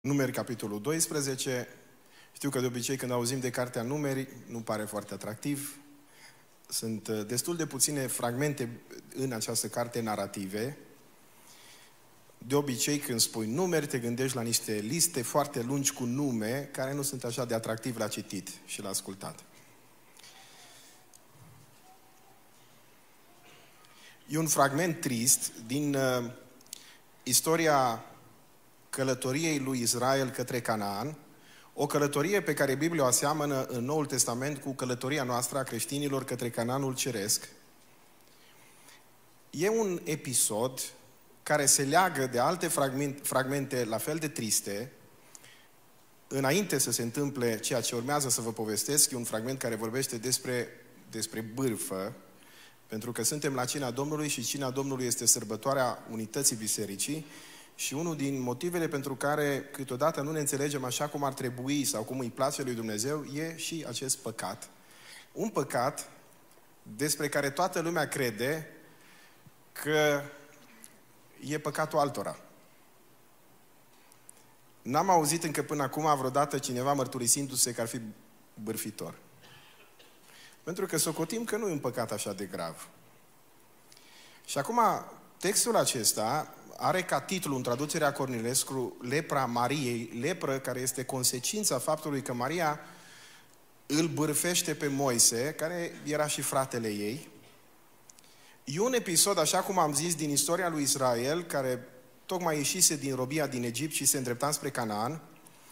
Numeri, capitolul 12. Știu că de obicei când auzim de cartea Numeri, nu pare foarte atractiv. Sunt destul de puține fragmente în această carte narrative. De obicei când spui numeri, te gândești la niște liste foarte lungi cu nume, care nu sunt așa de atractiv la citit și la ascultat. E un fragment trist din istoria călătoriei lui Israel către Canaan, o călătorie pe care Biblia o aseamănă în Noul Testament cu călătoria noastră a creștinilor către Canaanul Ceresc. E un episod care se leagă de alte fragmente la fel de triste. Înainte să se întâmple ceea ce urmează să vă povestesc, e un fragment care vorbește despre bârfă, pentru că suntem la Cina Domnului și Cina Domnului este sărbătoarea unității bisericii. Și unul din motivele pentru care câteodată nu ne înțelegem așa cum ar trebui sau cum îi place lui Dumnezeu e și acest păcat. Un păcat despre care toată lumea crede că e păcatul altora. N-am auzit încă până acum vreodată cineva mărturisindu-se că ar fi bârfitor. Pentru că socotim că nu e un păcat așa de grav. Și acum textul acesta are ca titlu, în traducerea Cornilescu, lepra Mariei, lepră care este consecința faptului că Maria îl bârfește pe Moise, care era și fratele ei. E un episod, așa cum am zis, din istoria lui Israel, care tocmai ieșise din robia din Egipt și se îndrepta spre Canaan.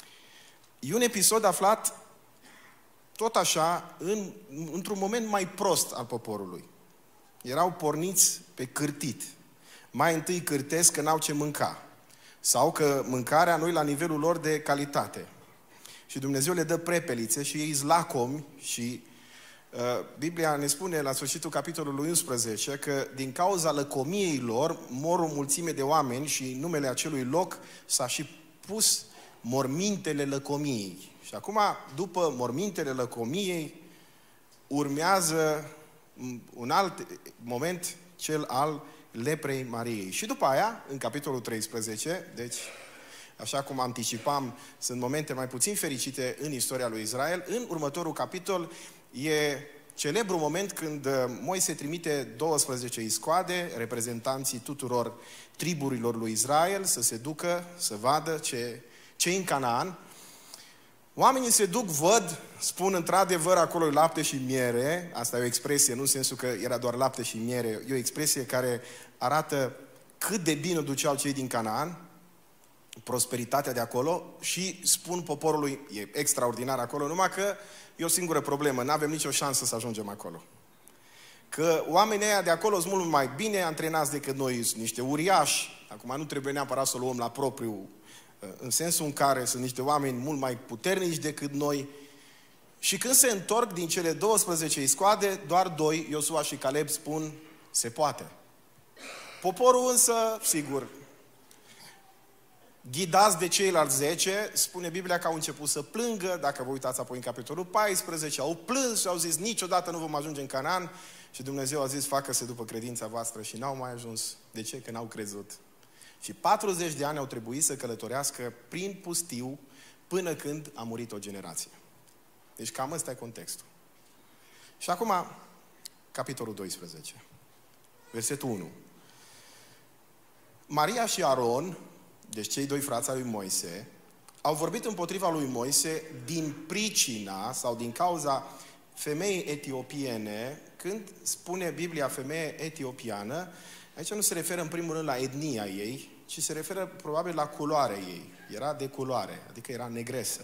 E un episod aflat tot așa, într-un moment mai prost al poporului. Erau porniți pe cârtit. Mai întâi cârtesc că n-au ce mânca. Sau că mâncarea nu e la nivelul lor de calitate. Și Dumnezeu le dă prepelițe și ei zlacomi și Biblia ne spune la sfârșitul capitolului 11 că din cauza lăcomiei lor mor o mulțime de oameni și numele acelui loc s-a și pus mormintele lăcomiei. Și acum, după mormintele lăcomiei, urmează un alt moment, cel al leprei Mariei. Și după aia, în capitolul 13, deci, așa cum anticipam, sunt momente mai puțin fericite în istoria lui Israel, în următorul capitol e celebrul moment când Moise trimite 12 iscoade, reprezentanții tuturor triburilor lui Israel, să se ducă, să vadă ce în Canaan. Oamenii se duc, văd, spun într-adevăr acolo e lapte și miere. Asta e o expresie, nu în sensul că era doar lapte și miere. E o expresie care arată cât de bine o duceau cei din Canaan, prosperitatea de acolo, și spun poporului, e extraordinar acolo, numai că e o singură problemă, nu avem nicio șansă să ajungem acolo. Că oamenii ăia de acolo sunt mult mai bine antrenați decât noi, sunt niște uriași. Acum nu trebuie neapărat să o luăm la propriu, în sensul în care sunt niște oameni mult mai puternici decât noi. Și când se întorc din cele 12 iscoade, doar 2, Iosua și Caleb, spun, se poate. Poporul însă, sigur, ghidați de ceilalți 10, spune Biblia că au început să plângă. Dacă vă uitați apoi în capitolul 14, au plâns și au zis, niciodată nu vom ajunge în Canaan. Și Dumnezeu a zis, facă-se după credința voastră, și n-au mai ajuns. De ce? Că n-au crezut. Și 40 de ani au trebuit să călătorească prin pustiu până când a murit o generație. Deci cam ăsta e contextul. Și acum, capitolul 12, versetul 1. Maria și Aron, deci cei doi frați ai lui Moise, au vorbit împotriva lui Moise din pricina sau din cauza femeii etiopiene. Când spune Biblia femeie etiopiană, aici nu se referă în primul rând la etnia ei, ci se referă probabil la culoarea ei. Era de culoare, adică era negresă.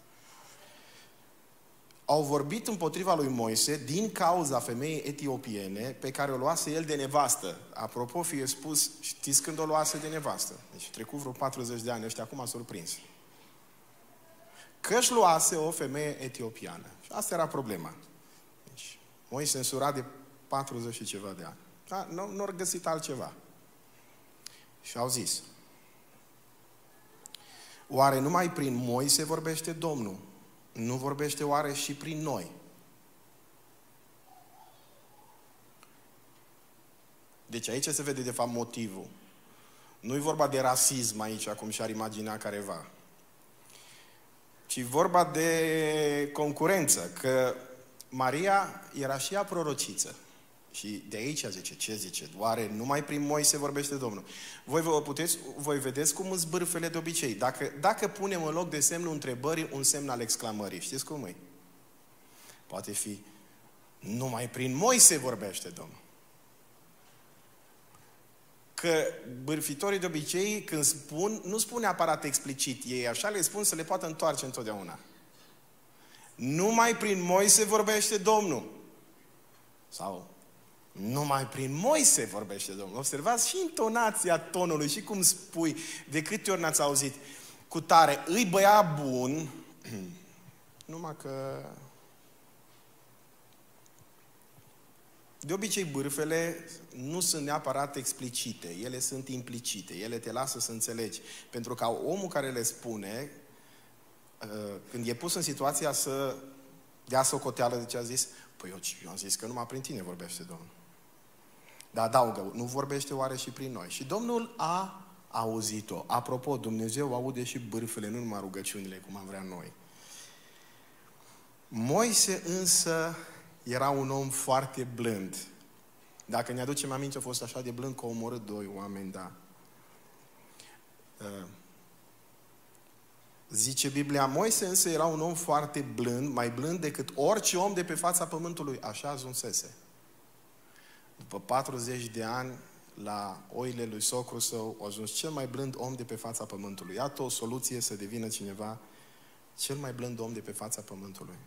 Au vorbit împotriva lui Moise din cauza femeii etiopiene pe care o luase el de nevastă. Apropo, fie spus, știți când o luase de nevastă? Deci trecut vreo 40 de ani, ăștia acum a surprins. Că își luase o femeie etiopiană. Și asta era problema. Deci, Moise însura de 40 și ceva de ani. Da? Nu au găsit altceva. Și au zis, oare numai prin Moise vorbește Domnul? Nu vorbește oare și prin noi? Deci aici se vede de fapt motivul. Nu e vorba de rasism aici, cum și-ar imagina careva. ci vorba de concurență, că Maria era și ea prorociță. Și de aici zice, ce zice? Oare numai prin Moise vorbește Domnul? Voi vedeți cum îți bârfele de obicei. Dacă punem în loc de semnul întrebării un semn al exclamării, știți cum e? Poate fi, numai prin Moise vorbește Domnul. Că bârfitorii de obicei, când spun, nu spun neapărat explicit, ei așa le spun să le poată întoarce întotdeauna. Numai prin Moise vorbește Domnul. Sau numai prin Moise vorbește Domnul. Observați și intonația tonului și cum spui, de câte ori n-ați auzit cu tare, îi băiat bun, numai că de obicei bârfele nu sunt neapărat explicite, ele sunt implicite, ele te lasă să înțelegi. Pentru că omul care le spune, când e pus în situația să dea socoteală de ce a zis, păi eu am zis că numai prin tine vorbește Domnul. Dar adaugă, nu vorbește oare și prin noi? Și Domnul a auzit-o. Apropo, Dumnezeu aude și bârfele, nu numai rugăciunile, cum am vrea noi. Moise însă era un om foarte blând. Dacă ne aducem aminte, a fost așa de blând că a omorât 2 oameni, da. Zice Biblia, Moise însă era un om foarte blând, mai blând decât orice om de pe fața pământului. Așa ajunsese. După 40 de ani, la oile lui socru său, a ajuns cel mai blând om de pe fața pământului. Iată o soluție să devină cineva cel mai blând om de pe fața pământului.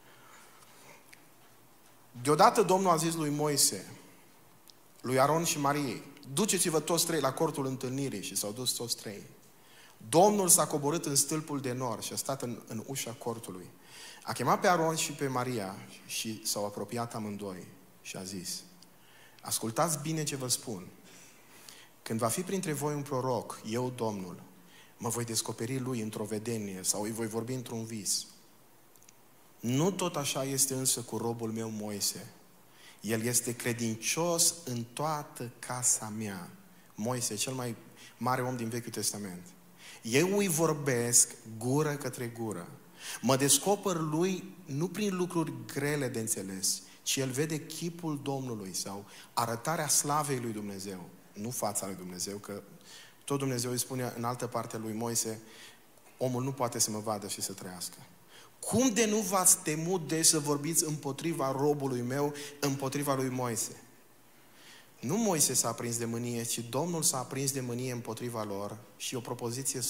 Deodată Domnul a zis lui Moise, lui Aron și Mariei, duceți-vă toți 3 la cortul întâlnirii, și s-au dus toți 3. Domnul s-a coborât în stâlpul de nor și a stat în ușa cortului. A chemat pe Aron și pe Maria și s-au apropiat amândoi și a zis, ascultați bine ce vă spun. Când va fi printre voi un proroc, eu, Domnul, mă voi descoperi lui într-o vedenie sau îi voi vorbi într-un vis. Nu tot așa este însă cu robul meu Moise. El este credincios în toată casa mea. Moise, cel mai mare om din Vechiul Testament. Eu îi vorbesc gură către gură. Mă descoper lui nu prin lucruri grele de înțeles, ci el vede chipul Domnului sau arătarea slavei lui Dumnezeu. Nu fața lui Dumnezeu, că tot Dumnezeu îi spune în altă parte lui Moise, omul nu poate să mă vadă și să trăiască. Cum de nu v-ați temut de să vorbiți împotriva robului meu, împotriva lui Moise? Nu Moise s-a aprins de mânie, ci Domnul s-a aprins de mânie împotriva lor și o propoziție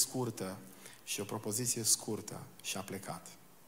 scurtă și a plecat.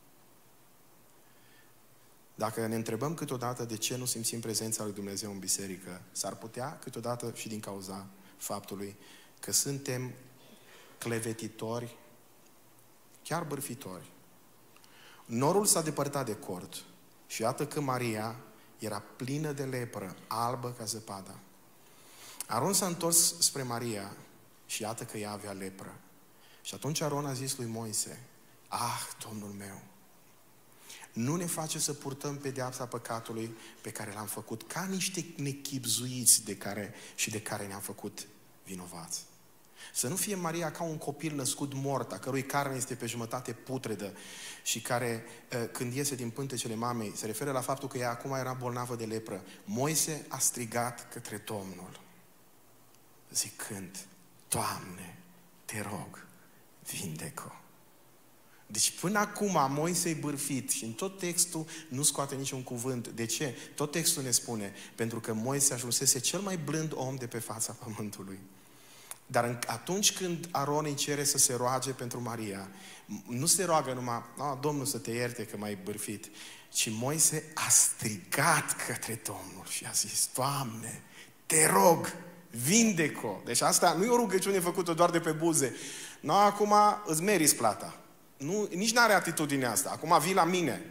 Dacă ne întrebăm câteodată de ce nu simțim prezența lui Dumnezeu în biserică, s-ar putea câteodată și din cauza faptului că suntem clevetitori, chiar bârfitori. Norul s-a depărtat de cort și iată că Maria era plină de lepră, albă ca zăpada. Aron s-a întors spre Maria și iată că ea avea lepră. Și atunci Aron a zis lui Moise, Domnul meu, nu ne face să purtăm pedeapsa păcatului pe care l-am făcut ca niște nechibzuiți de care ne-am făcut vinovați. Să nu fie Maria ca un copil născut mort, a cărui carne este pe jumătate putredă și care, când iese din pântecele mamei, se referă la faptul că ea acum era bolnavă de lepră. Moise a strigat către Domnul, zicând, Doamne, te rog, vindecă-o. Deci până acum Moise-i bârfit și în tot textul nu scoate niciun cuvânt. De ce? Tot textul ne spune, pentru că Moise ajunsese cel mai blând om de pe fața pământului. Dar atunci când Aron îi cere să se roage pentru Maria, nu se roagă numai, Domnul să te ierte că m-ai bârfit, ci Moise a strigat către Domnul și a zis, Doamne, te rog, vindecă-o. Deci asta nu e o rugăciune făcută doar de pe buze. Acum îți meriți plata. Nici n-are atitudinea asta. Acum vii la mine.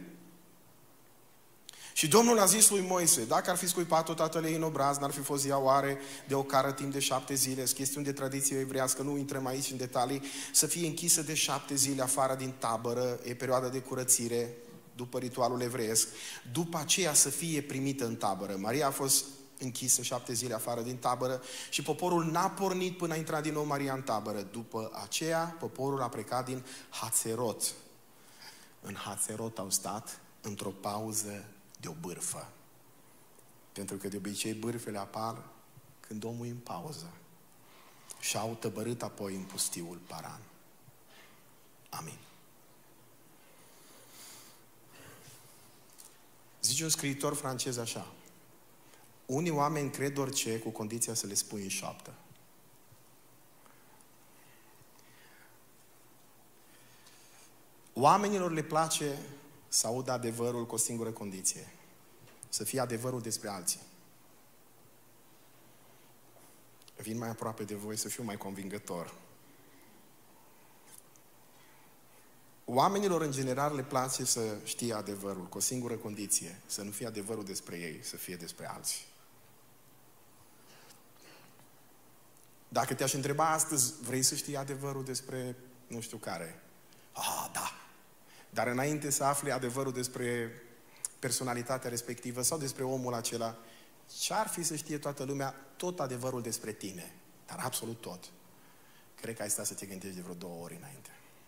Și Domnul a zis lui Moise, dacă ar fi scuipat-o tatăl ei în obraz, n-ar fi fost ea oare de o cară timp de 7 zile, sunt chestiuni de tradiție evreiască, nu intrăm aici în detalii, să fie închisă de 7 zile afară din tabără, e perioada de curățire, după ritualul evreiesc, după aceea să fie primită în tabără. Maria a fost închisă 7 zile afară din tabără și poporul n-a pornit până a intrat din nou Maria în tabără. După aceea, poporul a plecat din Hațerot. în Hațerot au stat într-o pauză de o bârfă. Pentru că de obicei bârfele apar când omul e în pauză. Și au tăbărât apoi în pustiul Paran. Amin. Zice un scriitor francez așa: unii oameni cred orice cu condiția să le spui în șoaptă. Oamenilor le place să audă adevărul cu o singură condiție: să fie adevărul despre alții. Vin mai aproape de voi să fiu mai convingător. Oamenilor în general le place să știe adevărul cu o singură condiție: să nu fie adevărul despre ei, să fie despre alții. Dacă te-aș întreba astăzi, vrei să știi adevărul despre nu știu care? Da. Dar înainte să afli adevărul despre personalitatea respectivă sau despre omul acela, ce-ar fi să știe toată lumea tot adevărul despre tine? Dar absolut tot. Cred că ai stat să te gândești de vreo 2 ori înainte.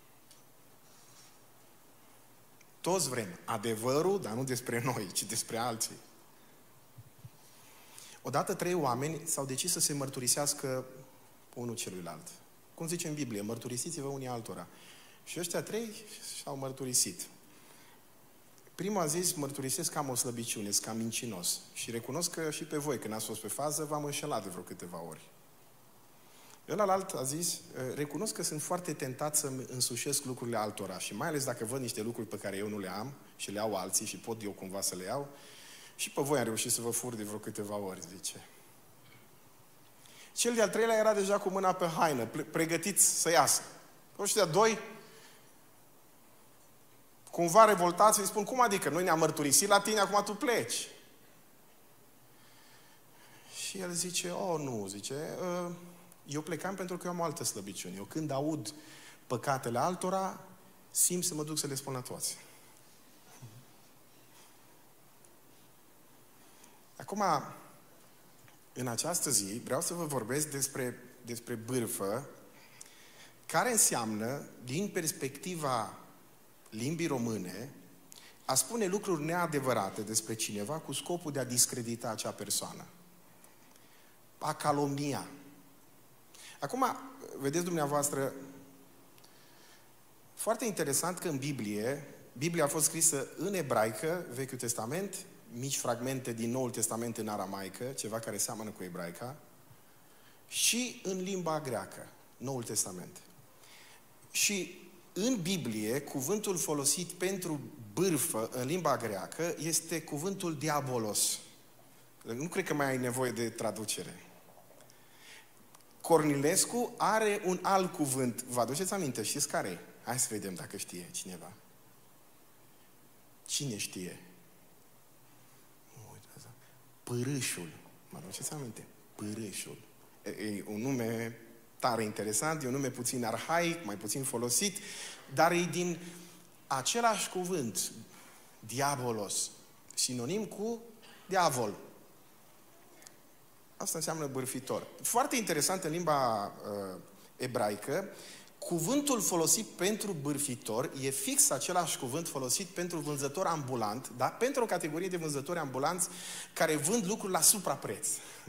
Toți vrem adevărul, dar nu despre noi, ci despre alții. Odată 3 oameni s-au decis să se mărturisească unul celuilalt. Cum zice în Biblie, mărturisiți-vă unii altora. Și ăștia 3 și-au mărturisit. Primul a zis: mărturisesc că am o slăbiciune, sunt cam mincinos. Și recunosc că și pe voi, când ați fost pe fază, v-am înșelat de vreo câteva ori. Ălalt a zis: recunosc că sunt foarte tentat să-mi însușesc lucrurile altora. Și mai ales dacă văd niște lucruri pe care eu nu le am și le au alții și pot eu cumva să le iau. Și pe voi am reușit să vă fur de vreo câteva ori, zice. Cel de-al 3-lea era deja cu mâna pe haină, pregătit să iasă. Ăștia 2, cumva revoltați, îi spun: cum adică? Noi ne-am mărturisit la tine, acum tu pleci. Și el zice: nu, zice, eu plecam pentru că eu am o altă slăbiciune. Eu când aud păcatele altora, simt să mă duc să le spun la toți. Acum, în această zi, vreau să vă vorbesc despre bârfă, care înseamnă, din perspectiva limbii române, a spune lucruri neadevărate despre cineva cu scopul de a discredita acea persoană. A calomnia. Acum, vedeți dumneavoastră, foarte interesant că în Biblia a fost scrisă în ebraică, Vechiul Testament, mici fragmente din Noul Testament în aramaică, ceva care seamănă cu ebraica, și în limba greacă, Noul Testament. Și în Biblie, cuvântul folosit pentru bârfă în limba greacă este cuvântul diabolos. Nu cred că mai ai nevoie de traducere. Cornilescu are un alt cuvânt. Vă aduceți aminte? Știți care e? Hai să vedem dacă știe cineva. Cine știe? Pârâșul. Mă aduceți aminte? Pârâșul. E un nume tare interesant, e un nume puțin arhaic, mai puțin folosit, dar e din același cuvânt, diabolos, sinonim cu diavol. Asta înseamnă bârfitor. Foarte interesant în limba ebraică, cuvântul folosit pentru bârfitor e fix același cuvânt folosit pentru vânzător ambulant, da? Pentru o categorie de vânzători ambulanți care vând lucruri la suprapreț.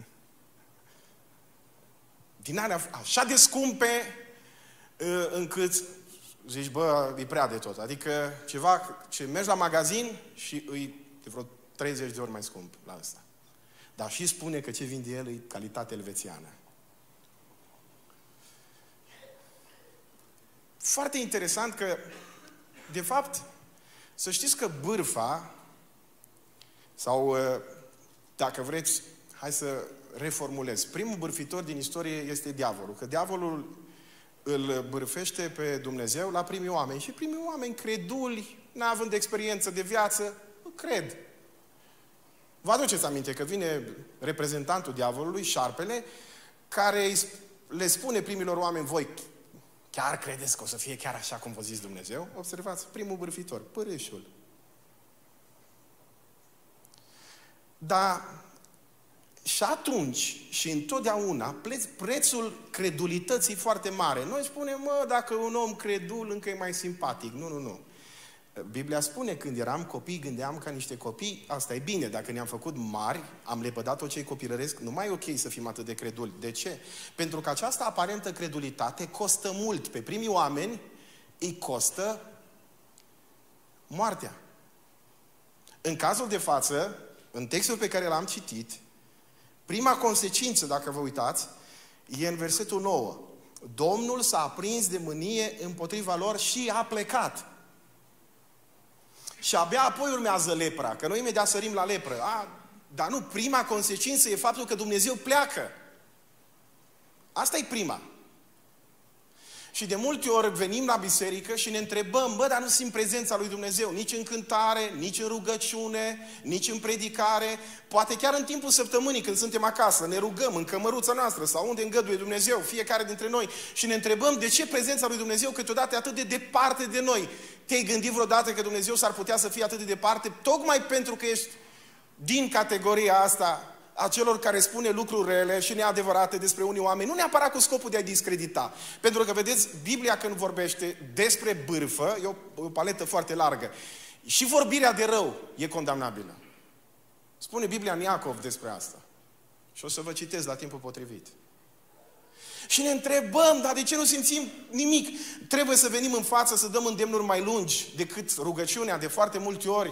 Din alea așa de scumpe încât zici: bă, e prea de tot. Adică ceva ce mergi la magazin și îi de vreo 30 de ori mai scump la asta. Dar și spune că ce vinde el e calitate elvețiană. Foarte interesant că, de fapt, să știți că bârfa, sau dacă vreți, hai să reformulez. Primul bârfitor din istorie este diavolul. Că diavolul îl bârfește pe Dumnezeu la primii oameni. Și primii oameni creduli, neavând experiență de viață, cred. Vă aduceți aminte că vine reprezentantul diavolului, șarpele, care le spune primilor oameni: voi chiar credeți că o să fie chiar așa cum vă zis Dumnezeu? Observați, primul bârfitor, pârâșul. Dar și atunci și întotdeauna prețul credulității foarte mare. Noi spunem: mă, dacă un om credul încă e mai simpatic. Nu. Biblia spune, când eram copii, gândeam ca niște copii, asta e bine, dacă ne-am făcut mari, am lepădat tot ce-i copilăresc, nu mai e ok să fim atât de creduli. De ce? Pentru că această aparentă credulitate costă mult. Pe primii oameni îi costă moartea. În cazul de față, în textul pe care l-am citit, prima consecință, dacă vă uitați, e în versetul 9. Domnul s-a aprins de mânie împotriva lor și a plecat. Și abia apoi urmează lepra, că noi imediat sărim la lepră. Dar nu, prima consecință e faptul că Dumnezeu pleacă. Asta e prima. Și de multe ori venim la biserică și ne întrebăm, dar nu simt prezența lui Dumnezeu, nici în cântare, nici în rugăciune, nici în predicare, poate chiar în timpul săptămânii când suntem acasă, ne rugăm în cămăruța noastră sau unde îngăduie Dumnezeu, fiecare dintre noi, și ne întrebăm de ce prezența lui Dumnezeu câteodată e atât de departe de noi. Te-ai gândit vreodată că Dumnezeu s-ar putea să fie atât de departe, tocmai pentru că ești din categoria asta a celor care spune lucruri rele și neadevărate despre unii oameni, nu neapărat cu scopul de a discredita. Pentru că, vedeți, Biblia când vorbește despre bârfă, e o paletă foarte largă. Și vorbirea de rău e condamnabilă. Spune Biblia în Iacov despre asta. Și o să vă citesc la timpul potrivit. Și ne întrebăm, dar de ce nu simțim nimic? Trebuie să venim în față să dăm îndemnuri mai lungi decât rugăciunea de foarte multe ori.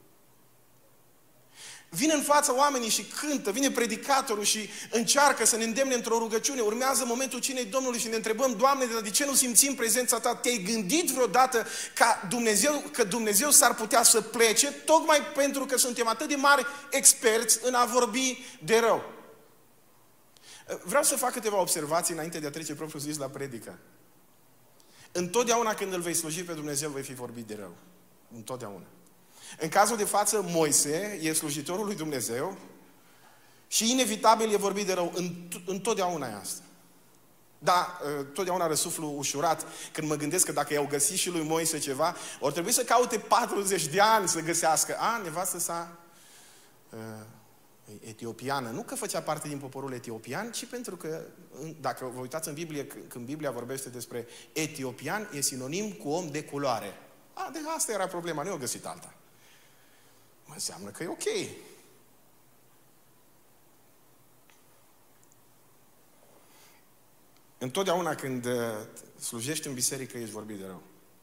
Vine în față oamenii și cântă, vine predicatorul și încearcă să ne îndemne într-o rugăciune. Urmează momentul cinei Domnului și ne întrebăm, Doamne, de ce nu simțim prezența Ta? Te-ai gândit vreodată că Dumnezeu s-ar putea să plece tocmai pentru că suntem atât de mari experți în a vorbi de rău? Vreau să fac câteva observații înainte de a trece propriu zis la predică. Întotdeauna când îl vei sluji pe Dumnezeu, vei fi vorbit de rău. Întotdeauna. În cazul de față, Moise e slujitorul lui Dumnezeu și inevitabil e vorbit de rău. Întotdeauna e asta. Da, totdeauna răsuflu ușurat când mă gândesc că dacă i-au găsit și lui Moise ceva, or trebui să caute 40 de ani să găsească. Nevastă sa etiopiană. Nu că făcea parte din poporul etiopian, ci pentru că, dacă vă uitați în Biblie, când Biblia vorbește despre etiopian, e sinonim cu om de culoare. Deci asta era problema, nu i-au găsit alta. Înseamnă că e ok. Întotdeauna când slujești în biserică, ești vorbit de rău.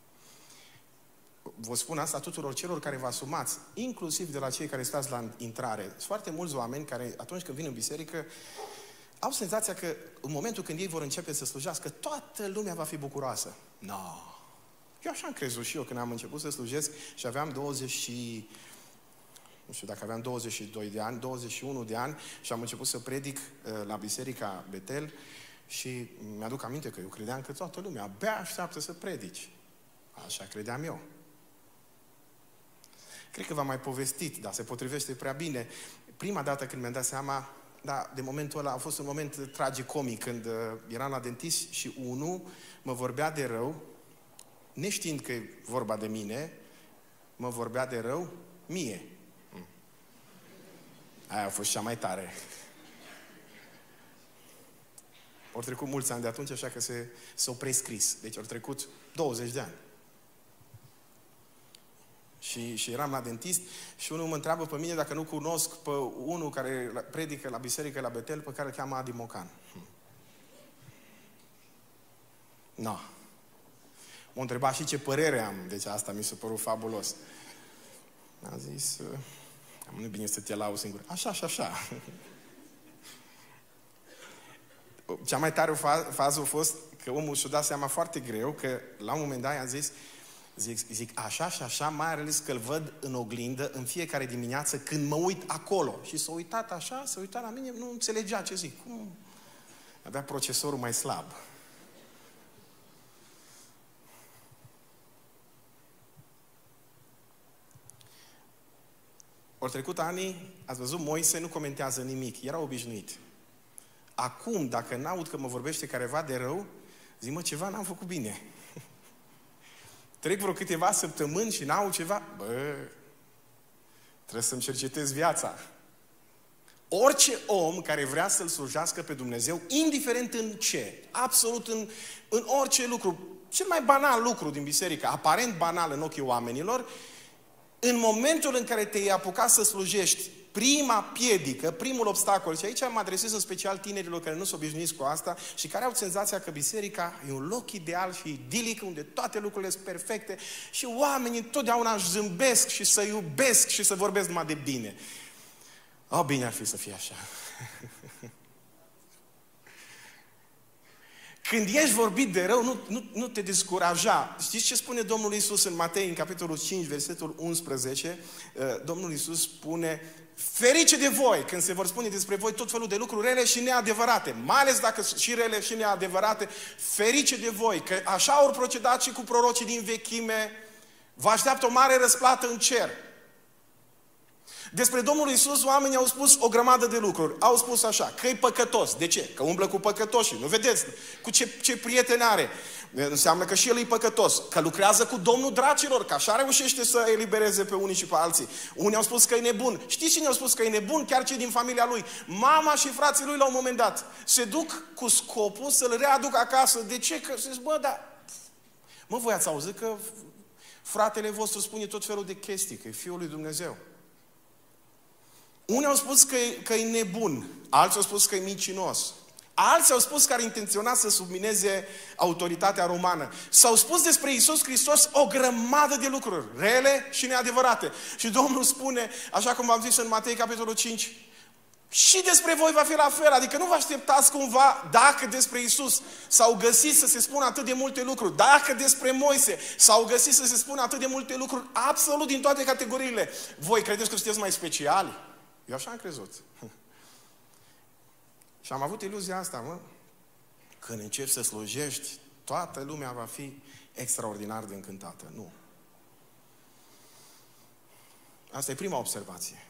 Vă spun asta tuturor celor care vă asumați, inclusiv de la cei care stați la intrare. Sunt foarte mulți oameni care, atunci când vin în biserică, au senzația că în momentul când ei vor începe să slujească, toată lumea va fi bucuroasă. Eu așa am crezut și eu când am început să slujesc și aveam 22 de ani, 21 de ani și am început să predic la Biserica Betel și mi-aduc aminte că eu credeam că toată lumea abia așteaptă să predici. Așa credeam eu. Cred că v-am mai povestit, dar se potrivește prea bine. Prima dată când mi-am dat seama, de momentul ăla a fost un moment tragicomic când eram la dentist și unul mă vorbea de rău, neștiind că e vorba de mine, mă vorbea de rău mie. Aia a fost cea mai tare. Au trecut mulți ani de atunci, așa că s-au prescris. Deci au trecut 20 de ani. Și eram la dentist și unul mă întreabă pe mine dacă nu cunosc pe unul care predică la biserică la Betel, pe care îl cheamă Adi Mocan. M-a întrebat și ce părere am. Deci asta mi s-a părut fabulos. A zis, nu e bine să te lauzi singur. Așa și așa. Cea mai tare fază a fost că omul și-a dat seama foarte greu că la un moment dat i-a zis, zic așa și așa, mai ales că îl văd în oglindă în fiecare dimineață când mă uit acolo. Și s-a uitat așa, s-a uitat la mine, nu înțelegea ce zic. Cum? Avea procesorul mai slab. Au trecut ani, ați văzut, Moise nu comentează nimic, era obișnuit. Acum, dacă n-aud că mă vorbește careva de rău, zic, ceva n-am făcut bine. Trec vreo câteva săptămâni și n-aud ceva, trebuie să-mi cercetez viața. Orice om care vrea să-L slujească pe Dumnezeu, indiferent în ce, absolut în orice lucru, cel mai banal lucru din biserică, aparent banal în ochii oamenilor, în momentul în care te-ai apucat să slujești, prima piedică, primul obstacol, și aici mă adresez în special tinerilor care nu s-au obișnuiți cu asta și care au senzația că biserica e un loc ideal și idilic, unde toate lucrurile sunt perfecte și oamenii întotdeauna își zâmbesc și să iubesc și să vorbesc numai de bine. Bine ar fi să fie așa. Când ești vorbit de rău, nu te descuraja. Știți ce spune Domnul Iisus în Matei, în capitolul 5, versetul 11? Domnul Iisus spune: ferice de voi când se vor spune despre voi tot felul de lucruri rele și neadevărate. Mai ales dacă sunt și rele și neadevărate, ferice de voi, că așa au procedat și cu prorocii din vechime. Vă așteaptă o mare răsplată în cer. Despre Domnul Iisus oamenii au spus o grămadă de lucruri. Au spus așa, că e păcătos. De ce? Că umblă cu păcătoșii. Nu vedeți cu ce prieten are. Înseamnă că și el e păcătos. Că lucrează cu Domnul dracilor, că așa reușește să elibereze pe unii și pe alții. Unii au spus că e nebun. Știți cine au spus că e nebun? Chiar cei din familia lui. Mama și frații lui la un moment dat se duc cu scopul să-l readucă acasă. De ce? Că se zic, voi ați auzit că fratele vostru spune tot felul de chestii, că e Fiul lui Dumnezeu. Unii au spus că e nebun, alții au spus că e mincinos, alții au spus că ar intenționa să submineze autoritatea romană. S-au spus despre Iisus Hristos o grămadă de lucruri, rele și neadevărate. Și Domnul spune, așa cum v-am zis în Matei, capitolul 5, și despre voi va fi la fel, adică nu vă așteptați cumva, dacă despre Iisus s-au găsit să se spună atât de multe lucruri, dacă despre Moise s-au găsit să se spună atât de multe lucruri, absolut din toate categoriile, voi credeți că sunteți mai speciali? Eu așa am crezut. Și am avut iluzia asta, când începi să slujești, toată lumea va fi extraordinar de încântată. Nu. Asta e prima observație.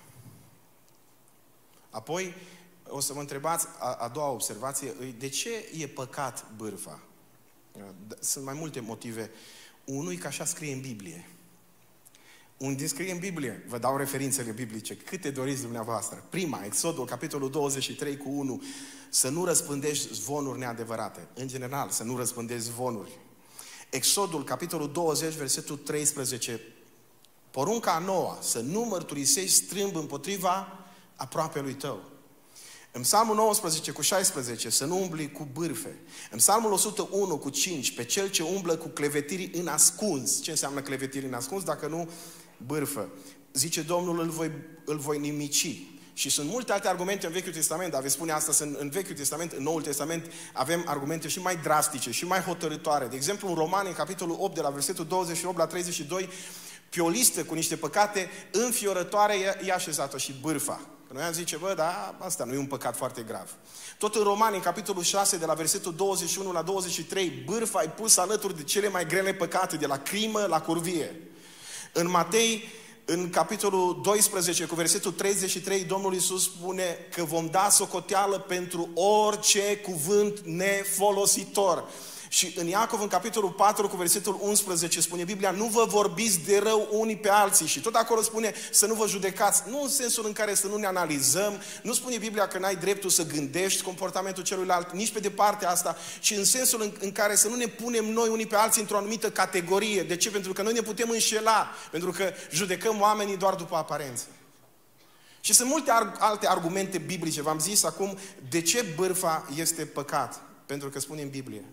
Apoi, o să mă întrebați, a doua observație, de ce e păcat bârfa? Sunt mai multe motive. Unul e că așa scrie în Biblie. Unde scrie în Biblie? Vă dau referințele biblice, câte doriți dumneavoastră. Prima, Exodul, capitolul 23 cu 1, să nu răspândești zvonuri neadevărate. În general, să nu răspândești zvonuri. Exodul, capitolul 20, versetul 13, porunca a noua, să nu mărturisești strâmb împotriva aproapelui tău. În Psalmul 19 cu 16, să nu umbli cu bârfe. În Psalmul 101 cu 5, pe cel ce umblă cu clevetiri în ascuns. Ce înseamnă clevetiri în ascuns? Dacă nu, bârfă. Zice Domnul, îl voi nimici. Și sunt multe alte argumente în Vechiul Testament, dar veți spune asta, în Vechiul Testament, în Noul Testament, avem argumente și mai drastice, și mai hotărâtoare. De exemplu, în Romani, în capitolul 8, de la versetul 28 la 32, pe o listă cu niște păcate înfiorătoare e așezată și bârfa. Noi am zice, dar asta nu e un păcat foarte grav. Tot în Romani, în capitolul 6, de la versetul 21 la 23, bârfa e pusă alături de cele mai grele păcate, de la crimă la curvie. În Matei, în capitolul 12, cu versetul 33, Domnul Iisus spune că vom da socoteală pentru orice cuvânt nefolositor. Și în Iacov, în capitolul 4, cu versetul 11, spune Biblia, nu vă vorbiți de rău unii pe alții. Și tot acolo spune să nu vă judecați. Nu în sensul în care să nu ne analizăm, nu spune Biblia că n-ai dreptul să gândești comportamentul celuilalt, nici pe departe asta, ci în sensul în care să nu ne punem noi unii pe alții într-o anumită categorie. De ce? Pentru că noi ne putem înșela, pentru că judecăm oamenii doar după aparență. Și sunt multe alte argumente biblice. V-am zis acum de ce bârfa este păcat. Pentru că spune în Biblie.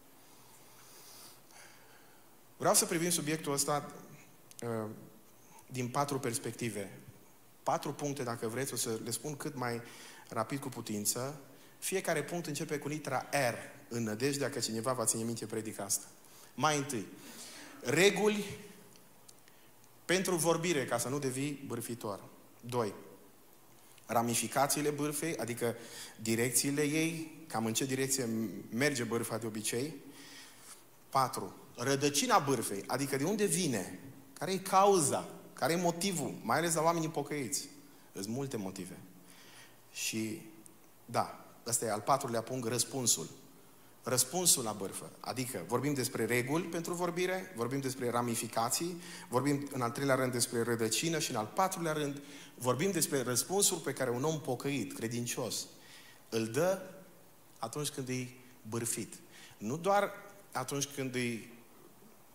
Vreau să privim subiectul ăsta din 4 perspective. 4 puncte, dacă vreți, o să le spun cât mai rapid cu putință. Fiecare punct începe cu litera R, în nădejdea că cineva va ține minte predica asta. Mai întâi, reguli pentru vorbire, ca să nu devii bârfitor. 2. Ramificațiile bârfei, adică direcțiile ei, cam în ce direcție merge bârfa de obicei. 4. Rădăcina bârfei, adică de unde vine, care e cauza, care e motivul, mai ales la oamenii pocăiți. Sunt multe motive. Și, da, ăsta e al 4-lea punct, răspunsul. Răspunsul la bârfă. Adică vorbim despre reguli pentru vorbire, vorbim despre ramificații, vorbim în al 3-lea rând despre rădăcină și în al 4-lea rând vorbim despre răspunsul pe care un om pocăit, credincios, îl dă atunci când e bârfit. Nu doar atunci când e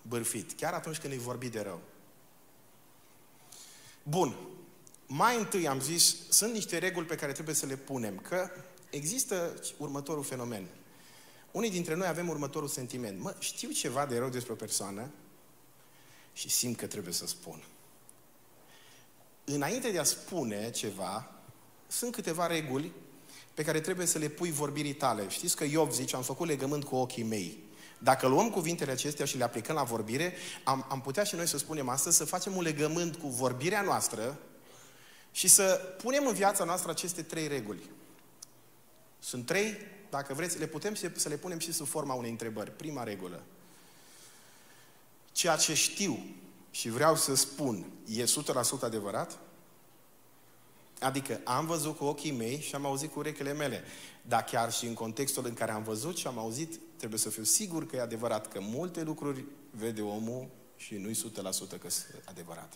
bârfit, chiar atunci când îi vorbi de rău. Bun. Mai întâi am zis, sunt niște reguli pe care trebuie să le punem, că există următorul fenomen. Unii dintre noi avem următorul sentiment. Mă, știu ceva de rău despre o persoană și simt că trebuie să spun. Înainte de a spune ceva, sunt câteva reguli pe care trebuie să le pui vorbirii tale. Știți că Iov zice, am făcut legământ cu ochii mei. Dacă luăm cuvintele acestea și le aplicăm la vorbire, am putea și noi să spunem astăzi, să facem un legământ cu vorbirea noastră și să punem în viața noastră aceste 3 reguli. Sunt 3, dacă vreți, le putem să le punem și sub forma unei întrebări. Prima regulă. Ceea ce știu și vreau să spun e 100% adevărat? Adică am văzut cu ochii mei și am auzit cu urechile mele. Dar chiar și în contextul în care am văzut și am auzit, trebuie să fiu sigur că e adevărat, că multe lucruri vede omul și nu-i 100% că sunt adevărate.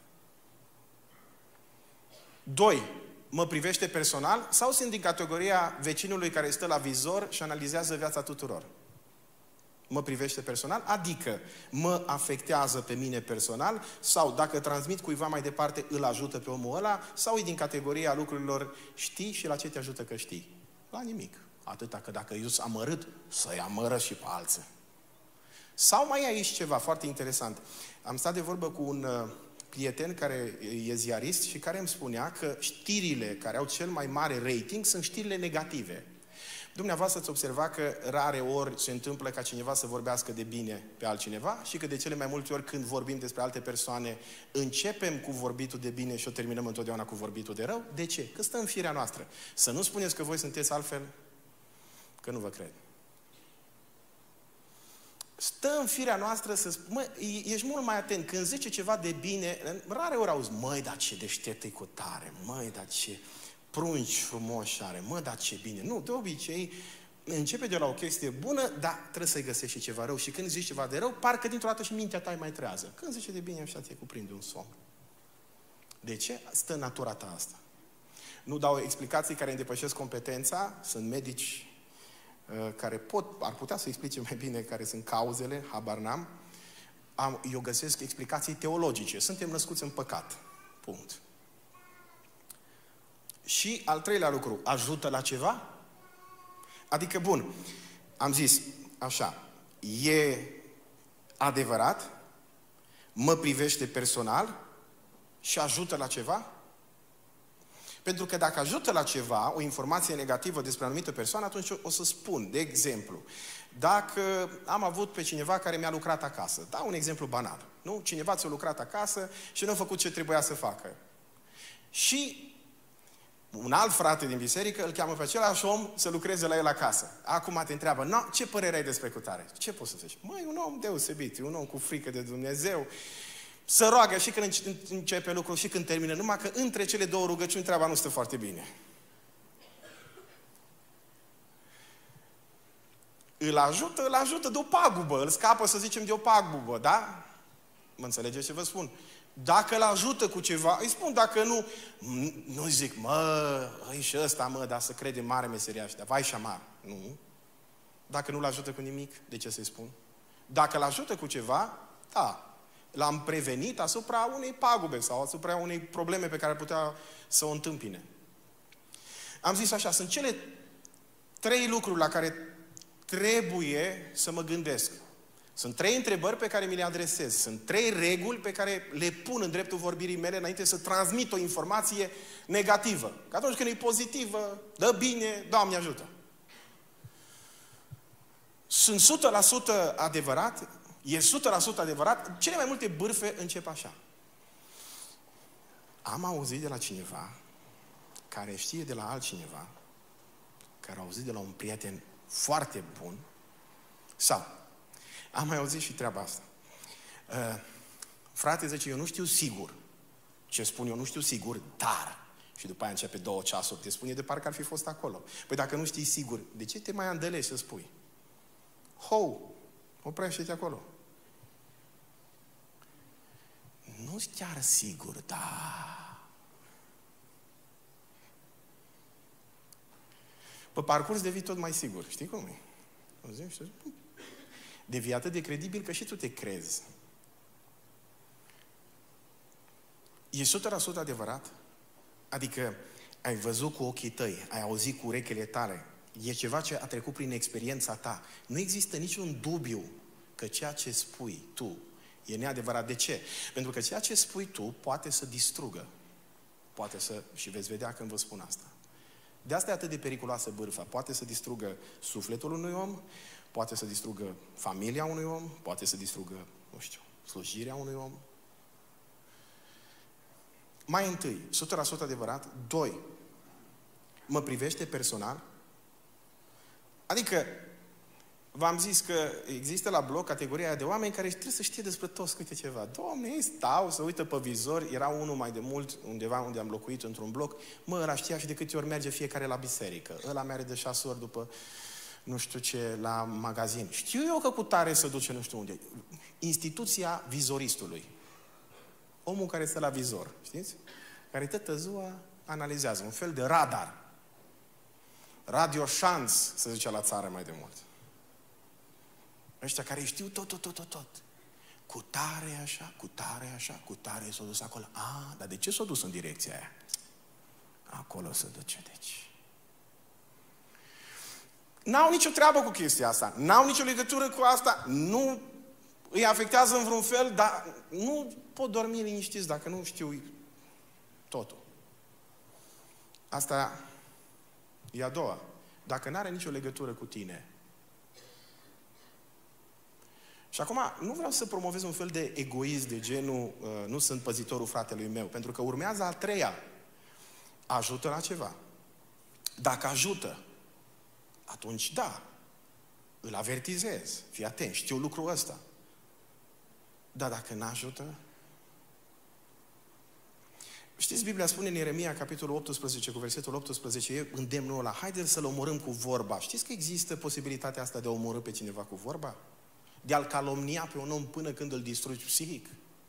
2. Mă privește personal sau sunt din categoria vecinului care stă la vizor și analizează viața tuturor? Mă privește personal, adică mă afectează pe mine personal sau dacă transmit cuiva mai departe îl ajută pe omul ăla sau e din categoria lucrurilor știi și la ce te ajută că știi? La nimic. Atâta că dacă eu sunt amărât, să-i amără și pe alții. Sau mai e aici ceva foarte interesant. Am stat de vorbă cu un prieten care e ziarist și care îmi spunea că știrile care au cel mai mare rating sunt știrile negative. Dumneavoastră ați observat că rare ori se întâmplă ca cineva să vorbească de bine pe altcineva și că de cele mai multe ori când vorbim despre alte persoane începem cu vorbitul de bine și o terminăm întotdeauna cu vorbitul de rău. De ce? Că stă în firea noastră. Să nu spuneți că voi sunteți altfel, că nu vă cred. Stă în firea noastră să spui, ești mult mai atent. Când zice ceva de bine, rare ori auzi, măi, dar ce deștept e cu tare, măi, dar ce prunci frumoși are, mă, dar ce bine. Nu, de obicei, începe de la o chestie bună, dar trebuie să-i găsești și ceva rău. Și când zici ceva de rău, parcă dintr-o dată și mintea ta e mai trează. Când zice de bine, așa ți-e cuprinde un somn. De ce? Stă în natura ta asta. Nu dau explicații care îmi depășesc competența, sunt medici care ar putea să explice mai bine care sunt cauzele, habar n-am. Eu găsesc explicații teologice. Suntem născuți în păcat. Punct. Și al treilea lucru, ajută la ceva? Adică, bun, am zis așa, e adevărat, mă privește personal și ajută la ceva? Pentru că dacă ajută la ceva, o informație negativă despre o anumită persoană, atunci o să spun, de exemplu, dacă am avut pe cineva care mi-a lucrat acasă, dau un exemplu banal, nu? Cineva ți-a lucrat acasă și nu a făcut ce trebuia să facă. Și un alt frate din biserică îl cheamă pe același om să lucreze la el acasă. Acum te întreabă, no, ce părere ai despre cutare? Ce poți să zici? Măi, un om deosebit, un om cu frică de Dumnezeu, să roagă și când începe lucrul și când termină, numai că între cele două rugăciuni treaba nu stă foarte bine. Îl ajută de o pagubă, îl scapă, să zicem, de o pagubă, da? Mă înțelegeți ce vă spun? Dacă îl ajută cu ceva, îi spun, dacă nu zic, îi și ăsta, dar să crede mare meseria ăștia, vai și amar. Nu. Dacă nu îl ajută cu nimic, de ce să-i spun? Dacă îl ajută cu ceva, da, l-am prevenit asupra unei pagube sau asupra unei probleme pe care ar putea să o întâmpine. Am zis așa, sunt cele 3 lucruri la care trebuie să mă gândesc. Sunt 3 întrebări pe care mi le adresez. Sunt 3 reguli pe care le pun în dreptul vorbirii mele înainte să transmit o informație negativă. Că atunci când e pozitivă, dă bine, Doamne ajută. Sunt 100% adevărat, e 100% adevărat, cele mai multe bârfe încep așa. Am auzit de la cineva care știe de la altcineva, care a auzit de la un prieten foarte bun, sau am mai auzit și treaba asta. Frate, zice, eu nu știu sigur. Ce spun eu nu știu sigur, dar... Și după aia începe 2 ceasuri, te spune de parcă ar fi fost acolo. Păi dacă nu știi sigur, de ce te mai andălești să spui? Oprește-te acolo. Nu-s chiar sigur, da. Pe parcurs devii tot mai sigur. Știi cum e? Devii atât de credibil că și tu te crezi. E 100% adevărat? Adică ai văzut cu ochii tăi, ai auzit cu urechile tale, e ceva ce a trecut prin experiența ta. Nu există niciun dubiu că ceea ce spui tu e neadevărat. De ce? Pentru că ceea ce spui tu poate să distrugă. Poate să, și veți vedea când vă spun asta. De asta e atât de periculoasă bârfa. Poate să distrugă sufletul unui om, poate să distrugă familia unui om, poate să distrugă, nu știu, slujirea unui om. Mai întâi, 100% adevărat. 2. Mă privește personal? Adică, v-am zis că există la bloc categoria aia de oameni care trebuie să știe despre toți câte ceva. Doamne, ei stau, să uită pe vizor. Era unul mai de mult, undeva unde am locuit, într-un bloc. Ăla știa și de câte ori merge fiecare la biserică. Ăla merge de 6 ori după, nu știu ce, la magazin. Știu eu că cu tare să duce nu știu unde. Instituția vizoristului. Omul care stă la vizor, știți? Care toată ziua analizează. Un fel de radar. Radioșanț, să zicea la țară mai de mult. Ăștia care știu tot. Cu tare așa, cu tare așa, cu tare s-a dus acolo. Dar de ce s-a dus în direcția aia? Acolo se duce, deci. N-au nicio treabă cu chestia asta. N-au nicio legătură cu asta. Nu îi afectează în vreun fel, dar nu pot dormi liniștiți dacă nu știu totul. Asta e a doua. Dacă n-are nicio legătură cu tine. Și acum, nu vreau să promovez un fel de egoism de genul nu sunt păzitorul fratelui meu, pentru că urmează a treia. Ajută la ceva. Dacă ajută, atunci da, îl avertizez. Fii atent, știu lucrul ăsta. Dar dacă n-ajută... Știți, Biblia spune în Ieremia, capitolul 18, cu versetul 18, e îndemnul ăla, haideți să-l omorâm cu vorba. Știți că există posibilitatea asta de a omorâ pe cineva cu vorba? De a-l calomnia pe un om până când îl distrugi psihic?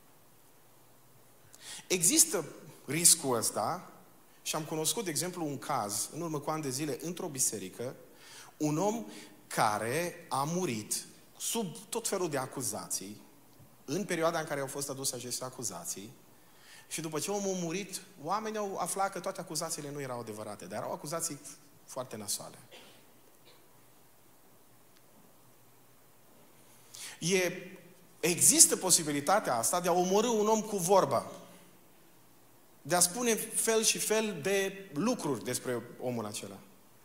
Există riscul ăsta și am cunoscut, de exemplu, un caz, în urmă cu ani de zile, într-o biserică, un om care a murit sub tot felul de acuzații, în perioada în care au fost aduse aceste acuzații, și după ce omul a murit, oamenii au aflat că toate acuzațiile nu erau adevărate, dar erau acuzații foarte nasoale. Există posibilitatea asta de a omorî un om cu vorba. De a spune fel și fel de lucruri despre omul acela.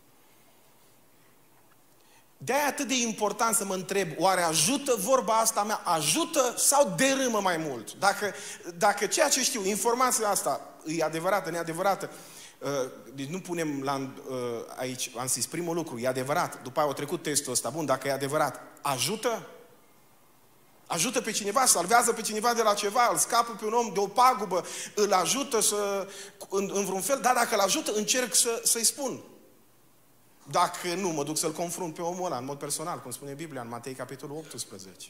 De-aia e atât de important să mă întreb, oare ajută vorba asta mea? Ajută sau dărâmă mai mult? Dacă ceea ce știu, informația asta e adevărată, neadevărată, deci nu punem aici, am zis, primul lucru, e adevărat, după aia a trecut testul ăsta, bun, dacă e adevărat, ajută? Ajută pe cineva, salvează pe cineva de la ceva, îl scapă pe un om de o pagubă, îl ajută în vreun fel, dar dacă îl ajută, încerc să-i spun. Dacă nu, mă duc să-l confrunt pe omul ăla, în mod personal, cum spune Biblia în Matei, capitolul 18.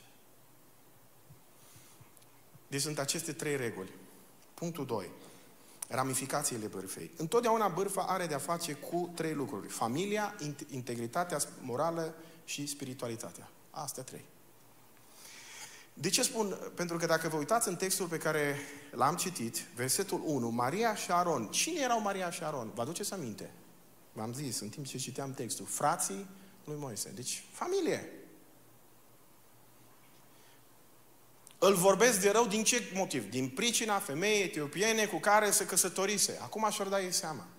Deci sunt aceste 3 reguli. Punctul 2. Ramificațiile bârfei. Întotdeauna bârfa are de-a face cu 3 lucruri. Familia, integritatea morală și spiritualitatea. Astea 3. De ce spun? Pentru că dacă vă uitați în textul pe care l-am citit, versetul 1, Maria și Aron. Cine erau Maria și Aron? Vă aduceți aminte? V-am zis, în timp ce citeam textul, frații lui Moise. Deci, familie. Îl vorbesc de rău din ce motiv? Din pricina femeii etiopiene cu care se căsătorise. Acum și-or da ei seama.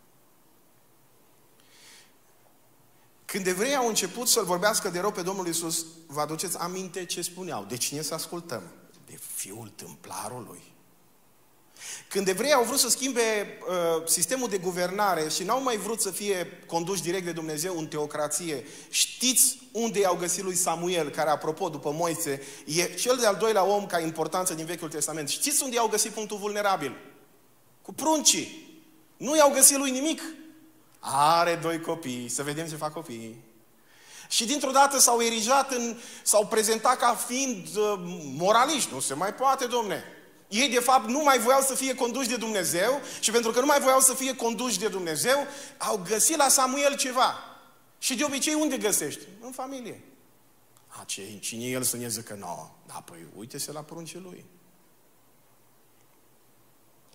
Când evreii au început să-L vorbească de rău pe Domnul Iisus, vă aduceți aminte ce spuneau? De cine să ascultăm? De fiul tâmplarului. Când evreii au vrut să schimbe sistemul de guvernare și n-au mai vrut să fie conduși direct de Dumnezeu în teocrație, știți unde i-au găsit lui Samuel, care, apropo, după Moise, e cel de-al doilea om ca importanță din Vechiul Testament. Știți unde i-au găsit punctul vulnerabil? Cu pruncii. Nu i-au găsit lui nimic. Are 2 copii, să vedem ce fac copiii. Și dintr-o dată s-au prezentat ca fiind moraliști. Nu se mai poate, domne. Ei, de fapt, nu mai voiau să fie conduși de Dumnezeu și pentru că nu mai voiau să fie conduși de Dumnezeu, au găsit la Samuel ceva. Și de obicei, unde găsești? În familie. Cine e el să ne zică nouă? Da, păi, uite-se la pruncii lui.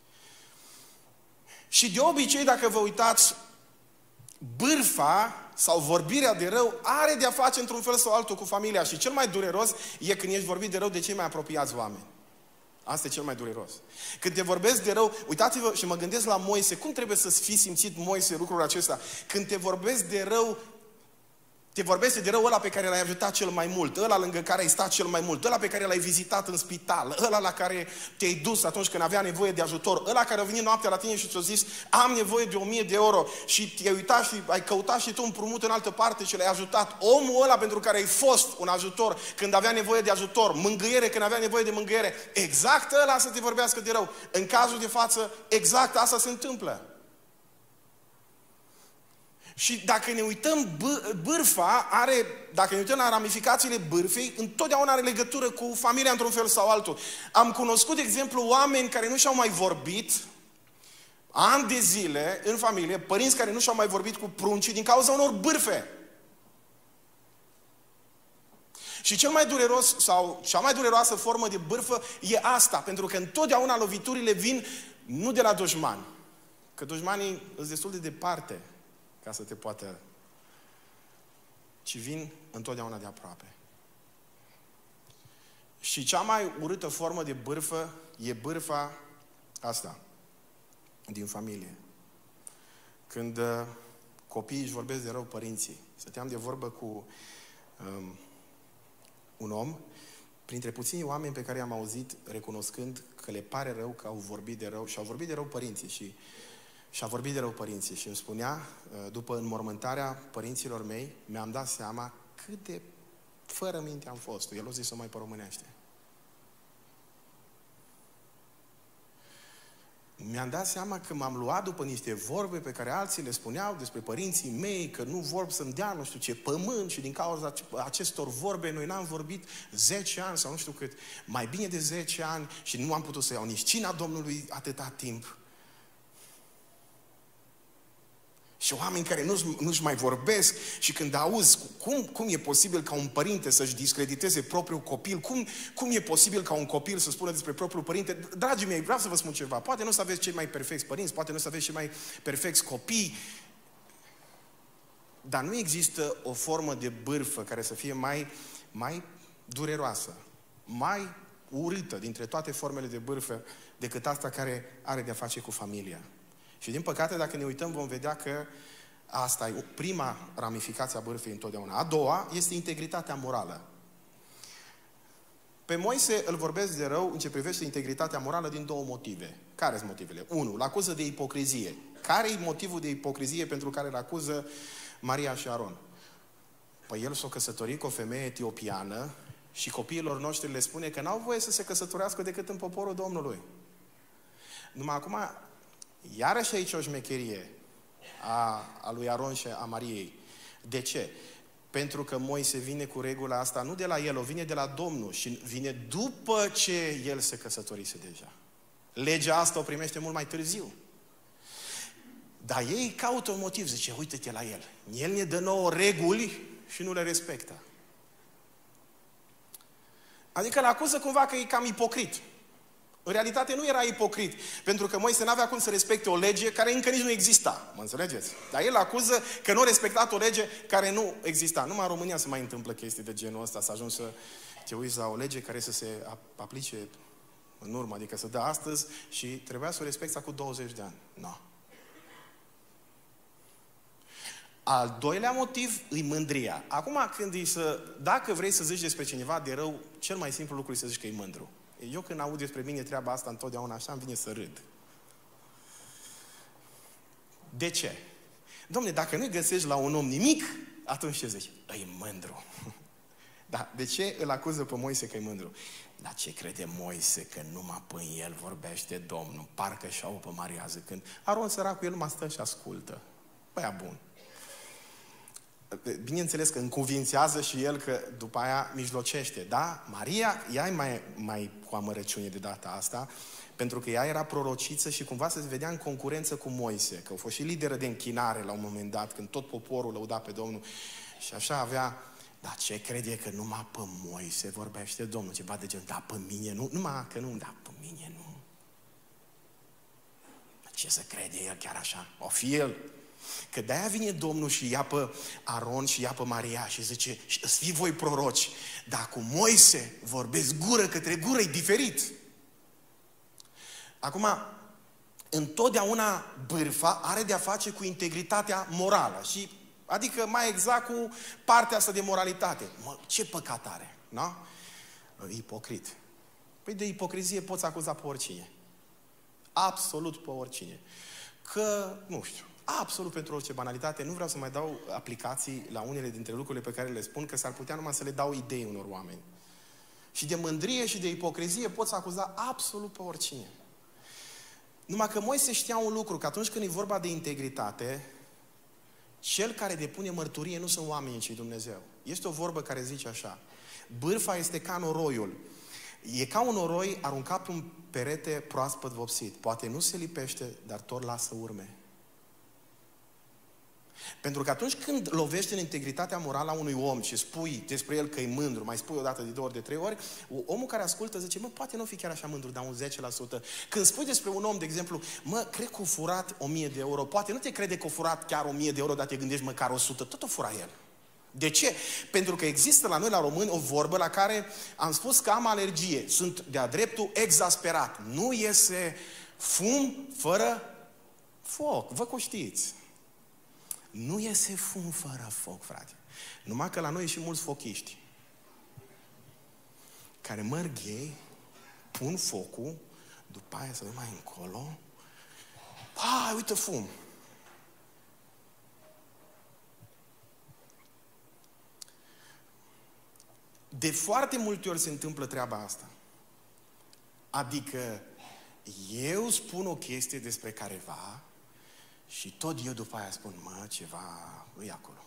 Și de obicei, dacă vă uitați, bârfa sau vorbirea de rău are de-a face într-un fel sau altul cu familia. Și cel mai dureros e când ești vorbit de rău de cei mai apropiați oameni. Asta e cel mai dureros. Când te vorbesc de rău, uitați-vă și mă gândesc la Moise. Cum trebuie să fi simțit Moise lucrul acesta? Când te vorbesc de rău, te vorbește de rău ăla pe care l-ai ajutat cel mai mult, ăla lângă care ai stat cel mai mult, ăla pe care l-ai vizitat în spital, ăla la care te-ai dus atunci când avea nevoie de ajutor, ăla care a venit noaptea la tine și ți-a zis, am nevoie de 1000 de euro și te-ai uitat și ai căutat și tu împrumut în altă parte și l-ai ajutat. Omul ăla pentru care ai fost un ajutor când avea nevoie de ajutor, mângâiere când avea nevoie de mângâiere, exact ăla să te vorbească de rău. În cazul de față, exact asta se întâmplă. Și dacă ne uităm, bârfa are, dacă ne uităm la ramificațiile bârfei, întotdeauna are legătură cu familia într-un fel sau altul. Am cunoscut, de exemplu, oameni care nu și-au mai vorbit ani de zile în familie, părinți care nu și-au mai vorbit cu pruncii din cauza unor bârfe. Și cel mai dureros sau cea mai dureroasă formă de bârfă e asta, pentru că întotdeauna loviturile vin nu de la dușmani, că dușmanii sunt destul de departe ca să te poată, ci vin întotdeauna de aproape. Și cea mai urâtă formă de bârfă e bârfa asta, din familie. Când copiii își vorbesc de rău părinții. Stăteam de vorbă cu un om, printre puțini oameni pe care i-am auzit recunoscând că le pare rău că au vorbit de rău și au vorbit de rău părinții și-a vorbit de rău părinții și îmi spunea, după înmormântarea părinților mei, mi-am dat seama cât de fără minte am fost. El o zis-o mai pe românește. Mi-am dat seama că m-am luat după niște vorbe pe care alții le spuneau despre părinții mei, că nu vor să-mi dea nu știu ce pământ și din cauza acestor vorbe noi n-am vorbit 10 ani sau nu știu cât, mai bine de 10 ani și nu am putut să iau nici cina Domnului atâta timp. Și oameni care nu-și mai vorbesc și când auzi cum e posibil ca un părinte să-și discrediteze propriul copil, cum e posibil ca un copil să spună despre propriul părinte, dragii mei, vreau să vă spun ceva, poate nu o să aveți cei mai perfecți părinți, poate nu o să aveți cei mai perfecți copii, dar nu există o formă de bârfă care să fie mai dureroasă, mai urâtă dintre toate formele de bârfă decât asta care are de-a face cu familia. Și din păcate, dacă ne uităm, vom vedea că asta e prima ramificație a bârfei întotdeauna. A doua este integritatea morală. Pe Moise îl vorbesc de rău în ce privește integritatea morală din două motive. Care sunt motivele? 1. Îl acuză de ipocrizie. Care e motivul de ipocrizie pentru care îl acuză Maria și Aron? Păi el s-a căsătorit cu o femeie etiopiană și copiilor noștri le spune că n-au voie să se căsătorească decât în poporul Domnului. Numai acum, iarăși aici o șmecherie a lui Aron și a Mariei. De ce? Pentru că Moise vine cu regula asta nu de la el, o vine de la Domnul și vine după ce el se căsătorise deja. Legea asta o primește mult mai târziu. Dar ei caută un motiv, zice, uite-te la el. El ne dă nouă reguli și nu le respectă. Adică îl acuză cumva că e cam ipocrit. În realitate nu era ipocrit, pentru că Moise n-avea cum să respecte o lege care încă nici nu exista. Mă înțelegeți? Dar el acuză că nu a respectat o lege care nu exista. Numai în România se mai întâmplă chestii de genul ăsta, să ajungi să te uiți la o lege care să se aplice în urmă, adică să dă astăzi și trebuia să o respecti acum 20 de ani. No. Al doilea motiv e mândria. Acum, dacă vrei să zici despre cineva de rău, cel mai simplu lucru e să zici că e mândru. Eu când aud despre mine treaba asta întotdeauna așa, îmi vine să râd. De ce? Dom'le, dacă nu găsești la un om nimic, atunci ce zici? E mândru. Da, de ce îl acuză pe Moise că e mândru? Dar ce crede Moise că numai pe el vorbește Domnul? Parcă și-au pe Maria zicând, Aron săracul, el numai stă și ascultă. Băia bun. Bineînțeles că încuvințează și el că după aia mijlocește, da? Maria, ea e mai cu amărăciune de data asta, pentru că ea era prorociță și cumva se vedea în concurență cu Moise, că a fost și lideră de închinare la un moment dat, când tot poporul lăuda pe Domnul și așa avea, dar ce crede că numai pe Moise vorbește Domnul, ceva de genul, da, pe mine nu, numai că nu, da, pe mine nu. Ce să crede el chiar așa? O fi el. Că de-aia vine Domnul și ia pe Aron și ia pe Maria și zice, îți fii voi proroci, dar cu Moise vorbesc gură către gură, e diferit. Acum, întotdeauna bârfa are de-a face cu integritatea morală. Și, adică mai exact cu partea asta de moralitate. Ce păcat are, nu? Ipocrit. Păi de ipocrizie poți acuza pe oricine. Absolut pe oricine. Că, nu știu, absolut pentru orice banalitate. Nu vreau să mai dau aplicații la unele dintre lucrurile pe care le spun, că s-ar putea numai să le dau idei unor oameni. Și de mândrie și de ipocrizie poți acuza absolut pe oricine. Numai că Moise știa un lucru, că atunci când e vorba de integritate, cel care depune mărturie nu sunt oamenii, ci Dumnezeu. Este o vorbă care zice așa: bârfa este ca noroiul. E ca un noroi aruncat pe un perete proaspăt vopsit. Poate nu se lipește, dar tot lasă urme. Pentru că atunci când lovești în integritatea morală a unui om și spui despre el că e mândru, mai spui o dată, de 2 ori, de 3 ori, omul care ascultă zice, poate nu fi chiar așa mândru, dar un 10%. Când spui despre un om, de exemplu, cred că a furat 1000 de euro, poate nu te crede că a furat chiar 1000 de euro, dar te gândești măcar 100, tot o fura el. De ce? Pentru că există la noi, la români, o vorbă la care am spus că am alergie. Sunt de-a dreptul exasperat. Nu iese fum fără foc. Vă că știți. Nu iese fum fără foc, frate. Numai că la noi e și mulți fochiști care merg ei, pun focul, după aia să mai încolo, uite fum. De foarte multe ori se întâmplă treaba asta. Adică eu spun o chestie despre careva și tot eu după aia spun, ceva e acolo.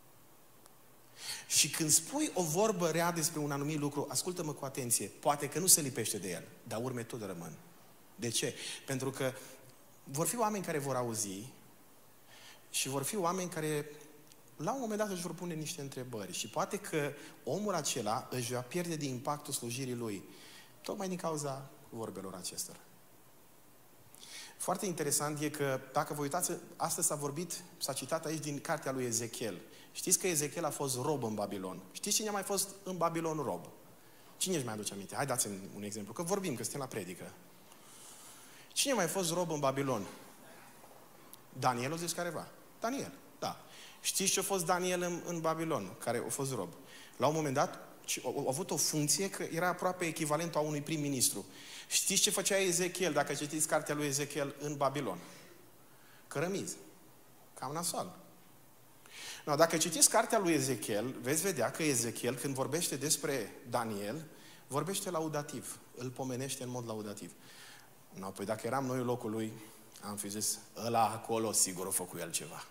Și când spui o vorbă rea despre un anumit lucru, ascultă-mă cu atenție, poate că nu se lipește de el, dar urme tot rămân. De ce? Pentru că vor fi oameni care vor auzi și vor fi oameni care la un moment dat își vor pune niște întrebări și poate că omul acela își va pierde din impactul slujirii lui, tocmai din cauza vorbelor acestora. Foarte interesant e că, dacă vă uitați, astăzi s-a citat aici din cartea lui Ezechiel. Știți că Ezechiel a fost rob în Babilon. Știți cine a mai fost în Babilon rob? Cine își mai aduce aminte? Hai dați-mi un exemplu, că vorbim, că suntem la predică. Cine a mai fost rob în Babilon? Daniel, o zis careva. Daniel, da. Știți ce a fost Daniel în Babilon, care a fost rob? La un moment dat, a avut o funcție că era aproape echivalentul a unui prim-ministru. Știți ce făcea Ezechiel, dacă citiți cartea lui Ezechiel în Babilon? Cărămizi. Cam nasol. No, dacă citiți cartea lui Ezechiel, veți vedea că Ezechiel, când vorbește despre Daniel, vorbește laudativ. Îl pomenește în mod laudativ. No, păi dacă eram noi în locul lui, am fi zis, ăla acolo sigur a făcut el ceva.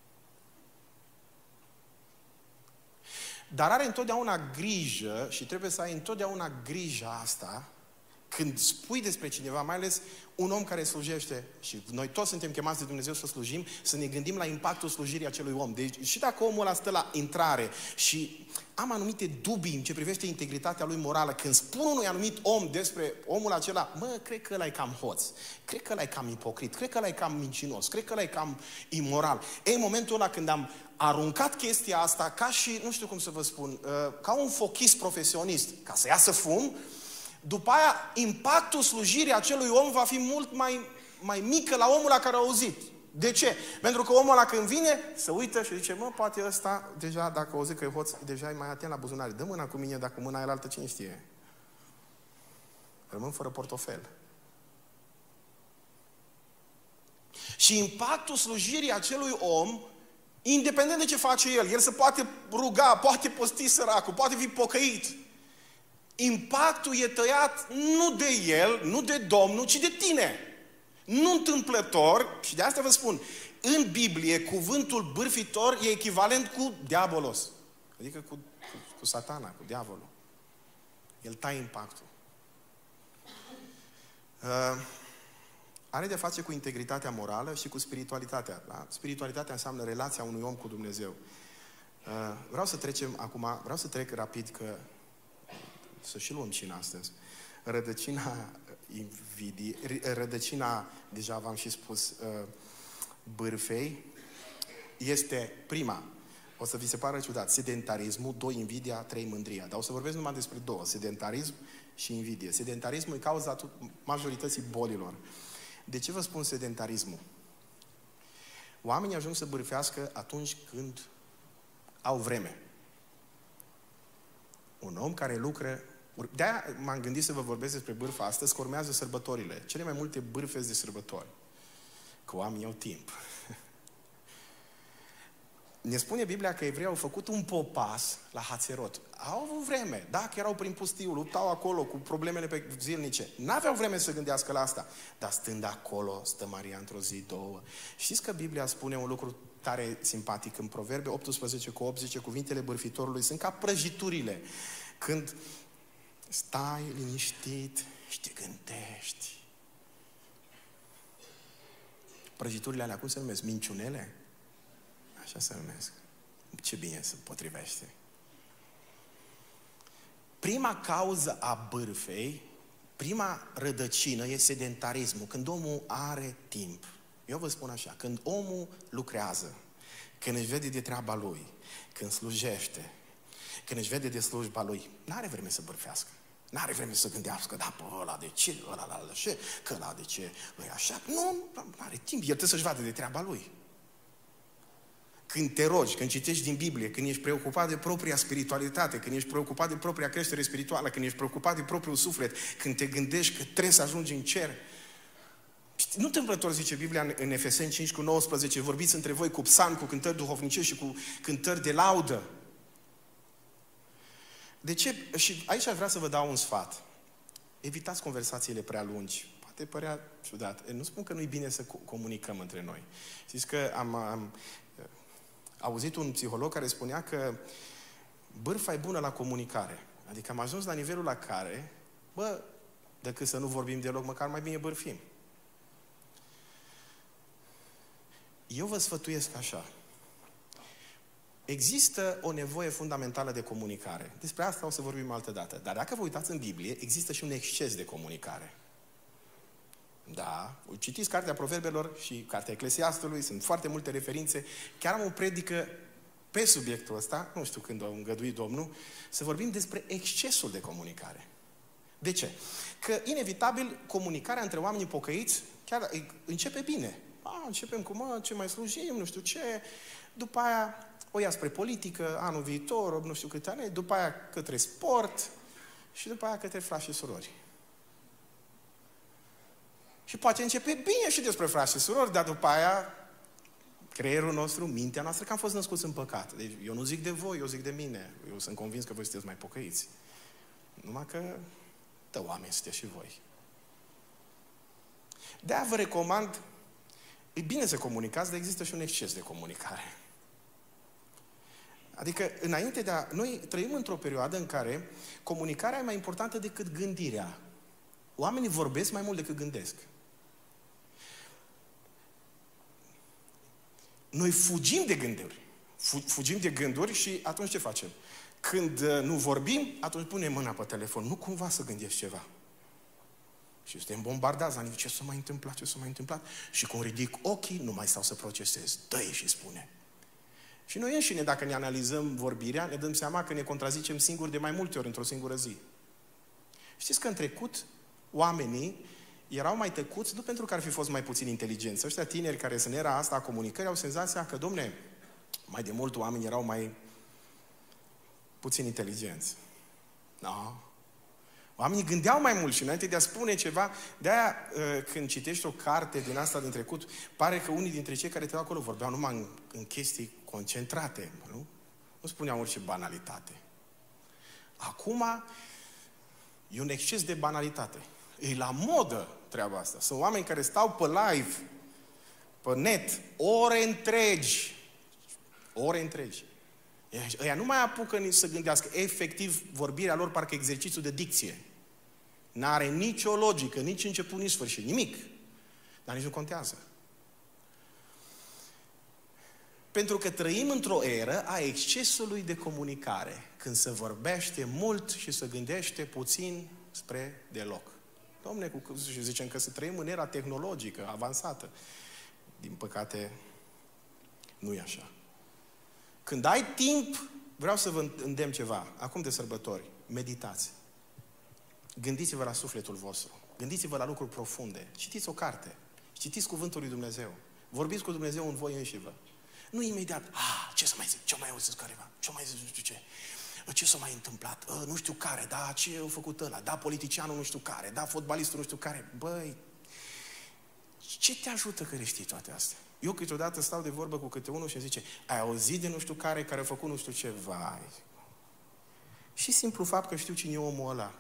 Dar are întotdeauna grijă și trebuie să ai întotdeauna grija asta când spui despre cineva, mai ales un om care slujește, și noi toți suntem chemați de Dumnezeu să slujim, să ne gândim la impactul slujirii acelui om. Deci și dacă omul ăla stă la intrare și am anumite dubii în ce privește integritatea lui morală, când spun unui anumit om despre omul acela, cred că ăla e cam hoț, cred că ăla e cam ipocrit, cred că ăla e cam mincinos, cred că ăla e cam imoral. În momentul ăla când am aruncat chestia asta ca și, nu știu cum să vă spun, ca un fochist profesionist, ca să iasă fum, după aia, impactul slujirii acelui om va fi mult mai mică la omul la care a auzit. De ce? Pentru că omul ăla când vine, se uită și zice, poate ăsta, deja, dacă o zic că e hoț, deja e mai atent la buzunare. Dă mâna cu mine, dacă mâna e la altă, cine știe? Rămân fără portofel. Și impactul slujirii acelui om, independent de ce face el se poate ruga, poate posti săracul, poate fi pocăit. Impactul e tăiat nu de el, nu de Domnul, ci de tine. Nu întâmplător, și de asta vă spun, în Biblie, cuvântul bârfitor e echivalent cu diabolos. Adică cu satana, cu diavolul. El taie impactul. Are de-a face cu integritatea morală și cu spiritualitatea. Da? Spiritualitatea înseamnă relația unui om cu Dumnezeu. Vreau să trec rapid că să și luăm cina astăzi. Rădăcina invidie, rădăcina, deja v-am și spus, bârfei, este prima. O să vi se pară ciudat. Sedentarismul, 2, invidia, 3, mândria. Dar o să vorbesc numai despre 2, sedentarism și invidie. Sedentarismul e cauza majorității bolilor. De ce vă spun sedentarismul? Oamenii ajung să bârfească atunci când au vreme. Un om care lucră... De-aia m-am gândit să vă vorbesc despre bârfă astăzi, că urmează sărbătorile. Cele mai multe bârfezi de sărbători. Că oamenii au timp. Ne spune Biblia că evreii au făcut un popas la Hațerot. Au avut vreme. Dacă erau prin pustiu, luptau acolo cu problemele pe zilnice. N-aveau vreme să gândească la asta. Dar stând acolo, stă Maria într-o zi, 2. Știți că Biblia spune un lucru tare simpatic în Proverbe 18:8, cuvintele bârfitorului sunt ca prăjiturile. Când stai liniștit și te gândești. Prăjiturile alea, cum se numesc? Minciunele? Așa se numesc. Ce bine se potrivește. Prima cauză a bârfei, prima rădăcină e sedentarismul. Când omul are timp. Eu vă spun așa, când omul lucrează, când își vede de treaba lui, când slujește, când își vede de slujba lui, n-are vreme să bârfească. N-are vreme să gândească, da, pe ăla de ce, ăla la ce, că ăla de ce, e așa. Nu are timp, el trebuie să-și vadă de treaba lui. Când te rogi, când citești din Biblie, când ești preocupat de propria spiritualitate, când ești preocupat de propria creștere spirituală, când ești preocupat de propriul suflet, când te gândești că trebuie să ajungi în cer. Nu întâmplător, zice Biblia în Efeseni 5:19, vorbiți între voi cu psalmi, cu cântări duhovnicești și cu cântări de laudă. De ce? Și aici aș vrea să vă dau un sfat. Evitați conversațiile prea lungi. Poate părea ciudat. Nu spun că nu e bine să comunicăm între noi. Știți că am auzit un psiholog care spunea că bârfa e bună la comunicare. Adică am ajuns la nivelul la care, decât să nu vorbim deloc, măcar mai bine bârfim. Eu vă sfătuiesc așa. Există o nevoie fundamentală de comunicare. Despre asta o să vorbim altă dată. Dar dacă vă uitați în Biblie, există și un exces de comunicare. Da, citiți Cartea Proverbelor și Cartea Eclesiastului, sunt foarte multe referințe. Chiar am o predică pe subiectul ăsta, nu știu când o îngăduit Domnul, să vorbim despre excesul de comunicare. De ce? Că, inevitabil, comunicarea între oamenii pocăiți chiar începe bine. Începem cu, ce mai slujim, nu știu ce, după aia o ia spre politică, anul viitor, nu știu câte ani, după aia către sport și după aia către frați și surori. Și poate începe bine și despre frați și surori, dar după aia creierul nostru, mintea noastră, că am fost născuți în păcat. Deci eu nu zic de voi, eu zic de mine. Eu sunt convins că voi sunteți mai pocăiți. Numai că oameni sunteți și voi. De-aia vă recomand, e bine să comunicați, dar există și un exces de comunicare. Adică, înainte de a... Noi trăim într-o perioadă în care comunicarea e mai importantă decât gândirea. Oamenii vorbesc mai mult decât gândesc. Noi fugim de gânduri. Fugim de gânduri și atunci ce facem? Când nu vorbim, atunci punem mâna pe telefon. Nu cumva să gândești ceva. Și suntem bombardați, la ce s-a mai întâmplat, ce s-a mai întâmplat. Și când ridic ochii, nu mai stau să procesez. Dă-i și spune. Și noi înșine, dacă ne analizăm vorbirea, ne dăm seama că ne contrazicem singuri de mai multe ori într-o singură zi. Știți că în trecut oamenii erau mai tăcuți, nu pentru că ar fi fost mai puțin inteligenți. Ăștia tineri care sunt în era asta a comunicării au senzația că, domne, mai de mult oamenii erau mai puțin inteligenți. No. Oamenii gândeau mai mult și înainte de a spune ceva, de-aia când citești o carte din asta din trecut, pare că unii dintre cei care te acolo vorbeau numai în chestii concentrate, nu? Nu spuneau orice banalitate. Acum e un exces de banalitate. E la modă treaba asta. Sunt oameni care stau pe live, pe net, ore întregi. Ore întregi. Ăia nu mai apucă nici să gândească. Efectiv, vorbirea lor parcă exercițiu de dicție. N-are nicio logică, nici început, nici sfârșit. Nimic. Dar nici nu contează. Pentru că trăim într-o eră a excesului de comunicare. Când se vorbește mult și se gândește puțin spre deloc. Dom'le, și zicem că să trăim în era tehnologică, avansată. Din păcate, nu e așa. Când ai timp, vreau să vă îndemn ceva. Acum de sărbători, meditați. Gândiți-vă la sufletul vostru. Gândiți-vă la lucruri profunde. Citiți o carte. Citiți cuvântul lui Dumnezeu. Vorbiți cu Dumnezeu în voi înșivă. Nu imediat, ce să mai zic, ce mai auzit careva, ce mai zic, nu știu ce s-a mai întâmplat, nu știu care, da, ce a făcut ăla, da, politicianul nu știu care, da, fotbalistul nu știu care. Băi, ce te ajută că le știi toate astea? Eu câteodată stau de vorbă cu câte unul și îmi zice, ai auzit de nu știu care a făcut nu știu ce, vai. Și simplu fapt că știu cine e omul ăla.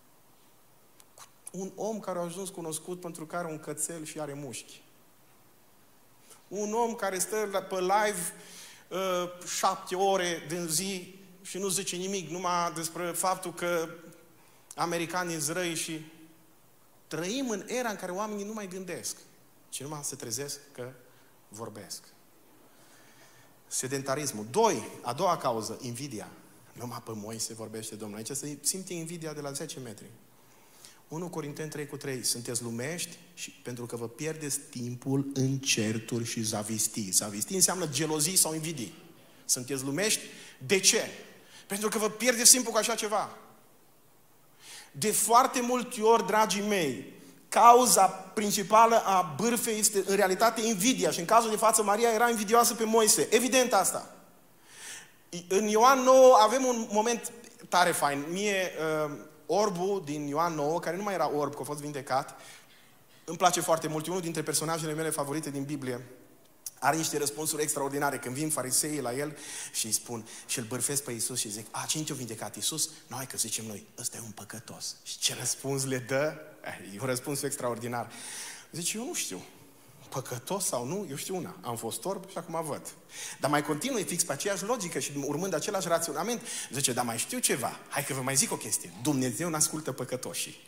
Un om care a ajuns cunoscut pentru că are un cățel și are mușchi. Un om care stă pe live 7 ore din zi și nu zice nimic numai despre faptul că americanii sunt răi și trăim în era în care oamenii nu mai gândesc, ci numai se trezesc că vorbesc. Sedentarismul. A doua cauză, invidia. Numai pe Moise vorbește Domnul. Aici se simte invidia de la 10 metri. 1 Corinteni 3:3. Sunteți lumești și pentru că vă pierdeți timpul în certuri și zavistii. Zavistii înseamnă gelozii sau invidii. Sunteți lumești? De ce? Pentru că vă pierdeți timpul cu așa ceva. De foarte multe ori, dragii mei, cauza principală a bârfei este în realitate invidia. Și în cazul de față, Maria era invidioasă pe Moise. Evident asta. În Ioan 9 avem un moment tare fain. Mie, orbul din Ioan 9, care nu mai era orb, că a fost vindecat, îmi place foarte mult. E unul dintre personajele mele favorite din Biblie. Are niște răspunsuri extraordinare. Când vin fariseii la el și îi spun și îl bârfesc pe Iisus și zic, cine te-a vindecat? Iisus? Noi, că zicem noi, ăsta e un păcătos. Și ce răspuns le dă? E un răspuns extraordinar. Zice, eu nu știu. Păcătos sau nu? Eu știu una. Am fost orb și acum văd. Dar mai continui fix pe aceeași logică și urmând același raționament. Zice, dar mai știu ceva. Hai că vă mai zic o chestie. Dumnezeu n-ascultă păcătoșii.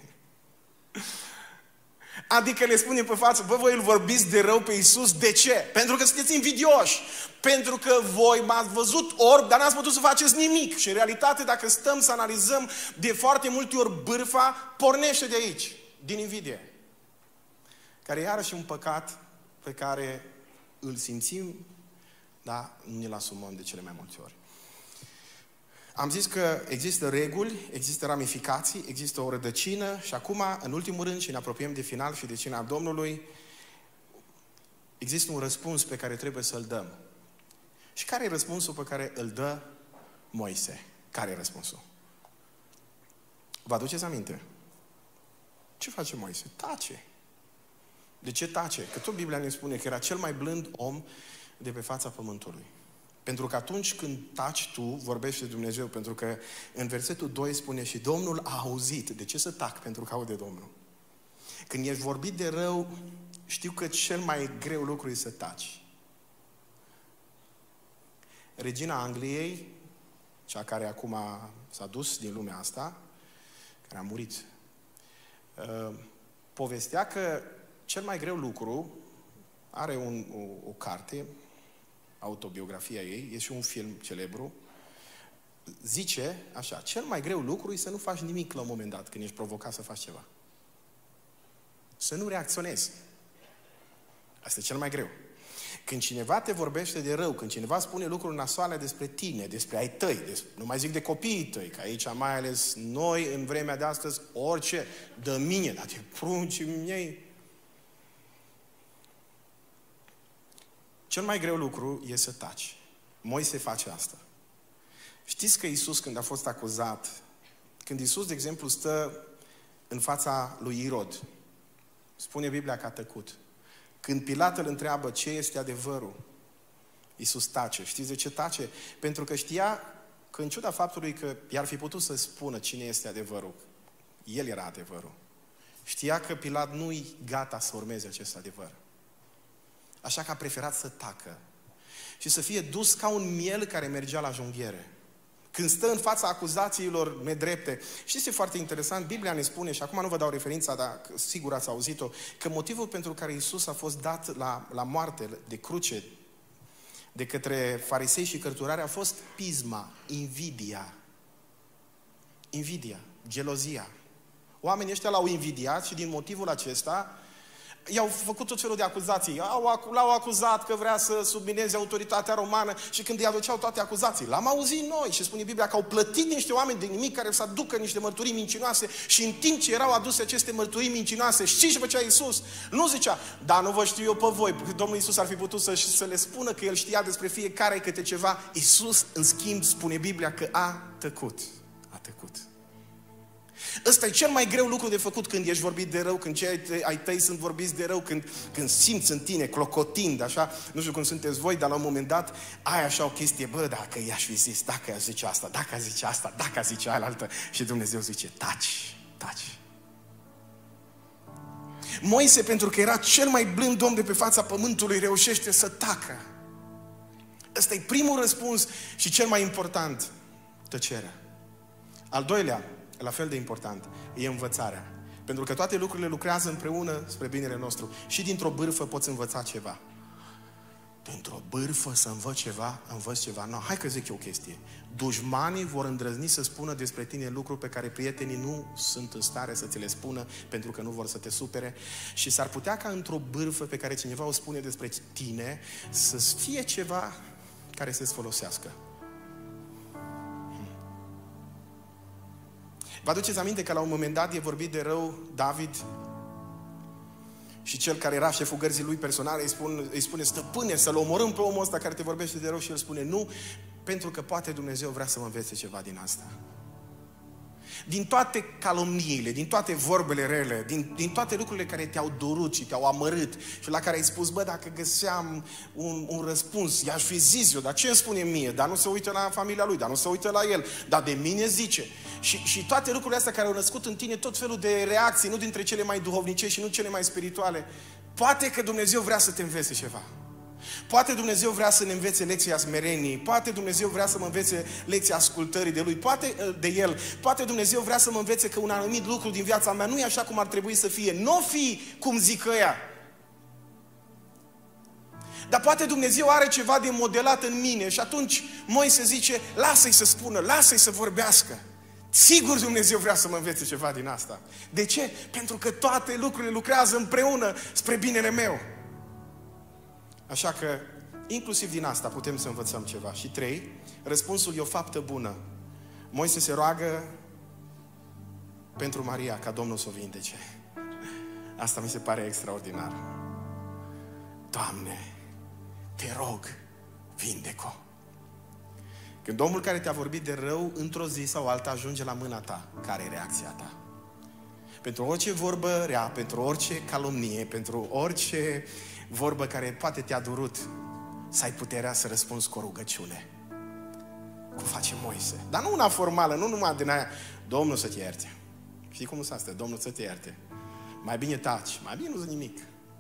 Adică le spune pe față, voi îl vorbiți de rău pe Iisus. De ce? Pentru că sunteți invidioși. Pentru că voi m-ați văzut orb, dar n-ați putut să faceți nimic. Și în realitate, dacă stăm să analizăm, de foarte multe ori bârfa pornește de aici, din invidie. Care e iarăși un păcat pe care îl simțim, dar nu ne-l asumăm de cele mai multe ori. Am zis că există reguli, există ramificații, există o rădăcină și acum, în ultimul rând, și ne apropiem de final și de cina Domnului, există un răspuns pe care trebuie să-l dăm. Și care e răspunsul pe care îl dă Moise? Care e răspunsul? Vă aduceți aminte? Ce face Moise? Tace. De ce tace? Că tot Biblia ne spune că era cel mai blând om de pe fața pământului. Pentru că atunci când taci tu, vorbește Dumnezeu, pentru că în versetul 2 spune și Domnul a auzit. De ce să tac? Pentru că aude Domnul. Când ești vorbit de rău, știu că cel mai greu lucru e să taci. Regina Angliei, cea care acum s-a dus din lumea asta, care a murit, povestea că cel mai greu lucru, are o carte, autobiografia ei, e și un film celebru, zice așa, cel mai greu lucru e să nu faci nimic la un moment dat, când ești provocat să faci ceva. Să nu reacționezi. Asta e cel mai greu. Când cineva te vorbește de rău, când cineva spune lucruri nasoale despre tine, despre ai tăi, nu mai zic de copiii tăi, că aici mai ales noi, în vremea de astăzi, orice, dă mine, dar te prunci miei. Cel mai greu lucru e să taci. Moise face asta. Știți că Iisus, când a fost acuzat, când Iisus, de exemplu, stă în fața lui Irod, spune Biblia că a tăcut. Când Pilat îl întreabă ce este adevărul, Iisus tace. Știți de ce tace? Pentru că știa că în ciuda faptului că i-ar fi putut să spună cine este adevărul, el era adevărul. Știa că Pilat nu-i gata să urmeze acest adevăr. Așa că a preferat să tacă și să fie dus ca un miel care mergea la junghiere. Când stă în fața acuzațiilor nedrepte. Știți ce foarte interesant? Biblia ne spune, și acum nu vă dau referința, dar sigur ați auzit-o, că motivul pentru care Iisus a fost dat la moarte de cruce de către farisei și cărturari a fost pisma, invidia. Invidia, gelozia. Oamenii ăștia l-au invidiat și din motivul acesta i-au făcut tot felul de acuzații. L-au acuzat că vrea să submineze autoritatea romană și când îi aduceau toate acuzații, l-am auzit noi și spune Biblia că au plătit niște oameni de nimic care să aducă niște mărturii mincinoase și în timp ce erau aduse aceste mărturii mincinoase, știți ce făcea Iisus? Nu zicea, da, nu vă știu eu pe voi. Domnul Iisus ar fi putut să le spună că El știa despre fiecare câte ceva. Iisus, în schimb, spune Biblia că a tăcut. A tăcut. Ăsta e cel mai greu lucru de făcut când ești vorbit de rău, când cei ai tăi sunt vorbiți de rău, când simți în tine clocotind, așa, nu știu cum sunteți voi, dar la un moment dat ai așa o chestie, bă, dacă i-aș fi zis, dacă i-aș zice asta, dacă i-aș zice asta, dacă i-aș zice alaltă, și Dumnezeu zice, taci, taci. Moise, pentru că era cel mai blând om de pe fața pământului, reușește să tacă. Ăsta e primul răspuns și cel mai important, tăcerea. Al doilea, la fel de important, e învățarea. Pentru că toate lucrurile lucrează împreună spre binele nostru. Și dintr-o bârfă poți învăța ceva. Dintr-o bârfă să învăț ceva. No, hai că zic eu o chestie. Dușmanii vor îndrăzni să spună despre tine lucruri pe care prietenii nu sunt în stare să ți le spună pentru că nu vor să te supere. Și s-ar putea ca într-o bârfă pe care cineva o spune despre tine să fie ceva care să-ți folosească. Vă aduceți aminte că la un moment dat e vorbit de rău David și cel care era șeful gărzii lui personale îi spune, stăpâne, să-l omorâm pe omul ăsta care te vorbește de rău, și el spune, nu, pentru că poate Dumnezeu vrea să mă învețe ceva din asta. Din toate calomniile, din toate vorbele rele, din toate lucrurile care te-au durut și te-au amărât și la care ai spus, bă, dacă găseam un răspuns, i-aș fi zis eu, dar ce îmi spune mie? Dar nu se uită la familia lui, dar nu se uită la el, dar de mine zice. Și toate lucrurile astea care au născut în tine tot felul de reacții, nu dintre cele mai duhovnice și nu cele mai spirituale. Poate că Dumnezeu vrea să te învețe ceva. Poate Dumnezeu vrea să ne învețe lecția smereniei, poate Dumnezeu vrea să mă învețe lecția ascultării de Lui, de El, poate Dumnezeu vrea să mă învețe că un anumit lucru din viața mea nu e așa cum ar trebui să fie, nu fi cum zic ăia. Dar poate Dumnezeu are ceva de modelat în mine și atunci Moise zice, lasă-i să spună, lasă-i să vorbească. Sigur Dumnezeu vrea să mă învețe ceva din asta. De ce? Pentru că toate lucrurile lucrează împreună spre binele meu. Așa că, inclusiv din asta putem să învățăm ceva. Și 3, răspunsul e o faptă bună. Moise se roagă pentru Maria ca Domnul să o vindece. Asta mi se pare extraordinar. Doamne, te rog, vindecă-o. Când omul care te-a vorbit de rău, într-o zi sau alta ajunge la mâna ta, care e reacția ta? Pentru orice vorbă rea, pentru orice calomnie, pentru orice vorbă care poate te-a durut, să ai puterea să răspunzi cu o rugăciune. Cum face Moise. Dar nu una formală, nu numai din aia, Domnul să te ierte. Știi cum sunt astea? Domnul să te ierte. Mai bine taci, mai bine nu zic nimic.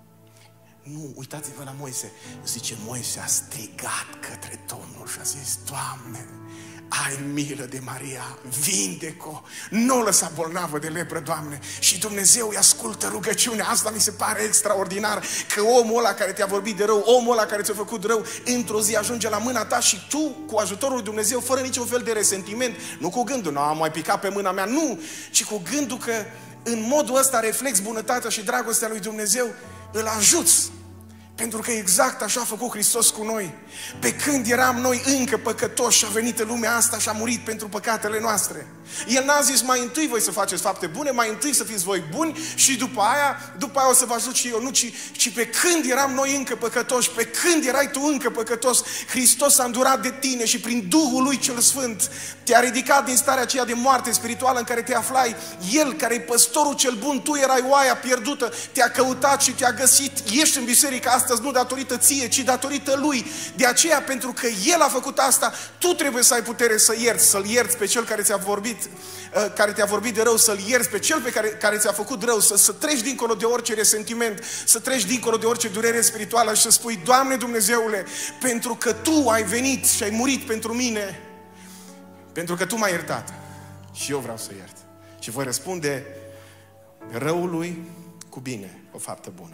Nu, uitați-vă la Moise. Zice, Moise a strigat către Domnul și a zis, Doamne, ai milă de Maria, vindecă-o, nu o lăsa bolnavă de lepră, Doamne. Și Dumnezeu îi ascultă rugăciunea. Asta mi se pare extraordinar, că omul ăla care te-a vorbit de rău, omul ăla care ți-a făcut rău, într-o zi ajunge la mâna ta și tu, cu ajutorul lui Dumnezeu, fără niciun fel de resentiment, nu cu gândul, nu am mai picat pe mâna mea, nu, ci cu gândul că în modul ăsta reflex bunătatea și dragostea lui Dumnezeu, îl ajuți. Pentru că exact așa a făcut Hristos cu noi. Pe când eram noi încă păcătoși și a venit în lumea asta și a murit pentru păcatele noastre. El n-a zis mai întâi voi să faceți fapte bune, mai întâi să fiți voi buni și după aia o să vă ajut și eu. Nu, ci pe când eram noi încă păcătoși, pe când erai tu încă păcătos, Hristos a îndurat de tine și prin Duhul Lui cel Sfânt te-a ridicat din starea aceea de moarte spirituală în care te aflai. El, care e păstorul cel bun, tu erai oaia pierdută, te-a căutat și te-a găsit. Ești în biserică astăzi nu datorită ție, ci datorită Lui. De aceea, pentru că El a făcut asta, tu trebuie să ai putere să ierți, să-L ierți pe Cel care ți-a vorbit, care te-a vorbit de rău, să-L ierți pe Cel care ți-a făcut rău, să treci dincolo de orice resentiment, să treci dincolo de orice durere spirituală și să spui, Doamne Dumnezeule, pentru că Tu ai venit și ai murit pentru mine, pentru că Tu m-ai iertat și eu vreau să iert. Și voi răspunde răului cu bine, o faptă bună.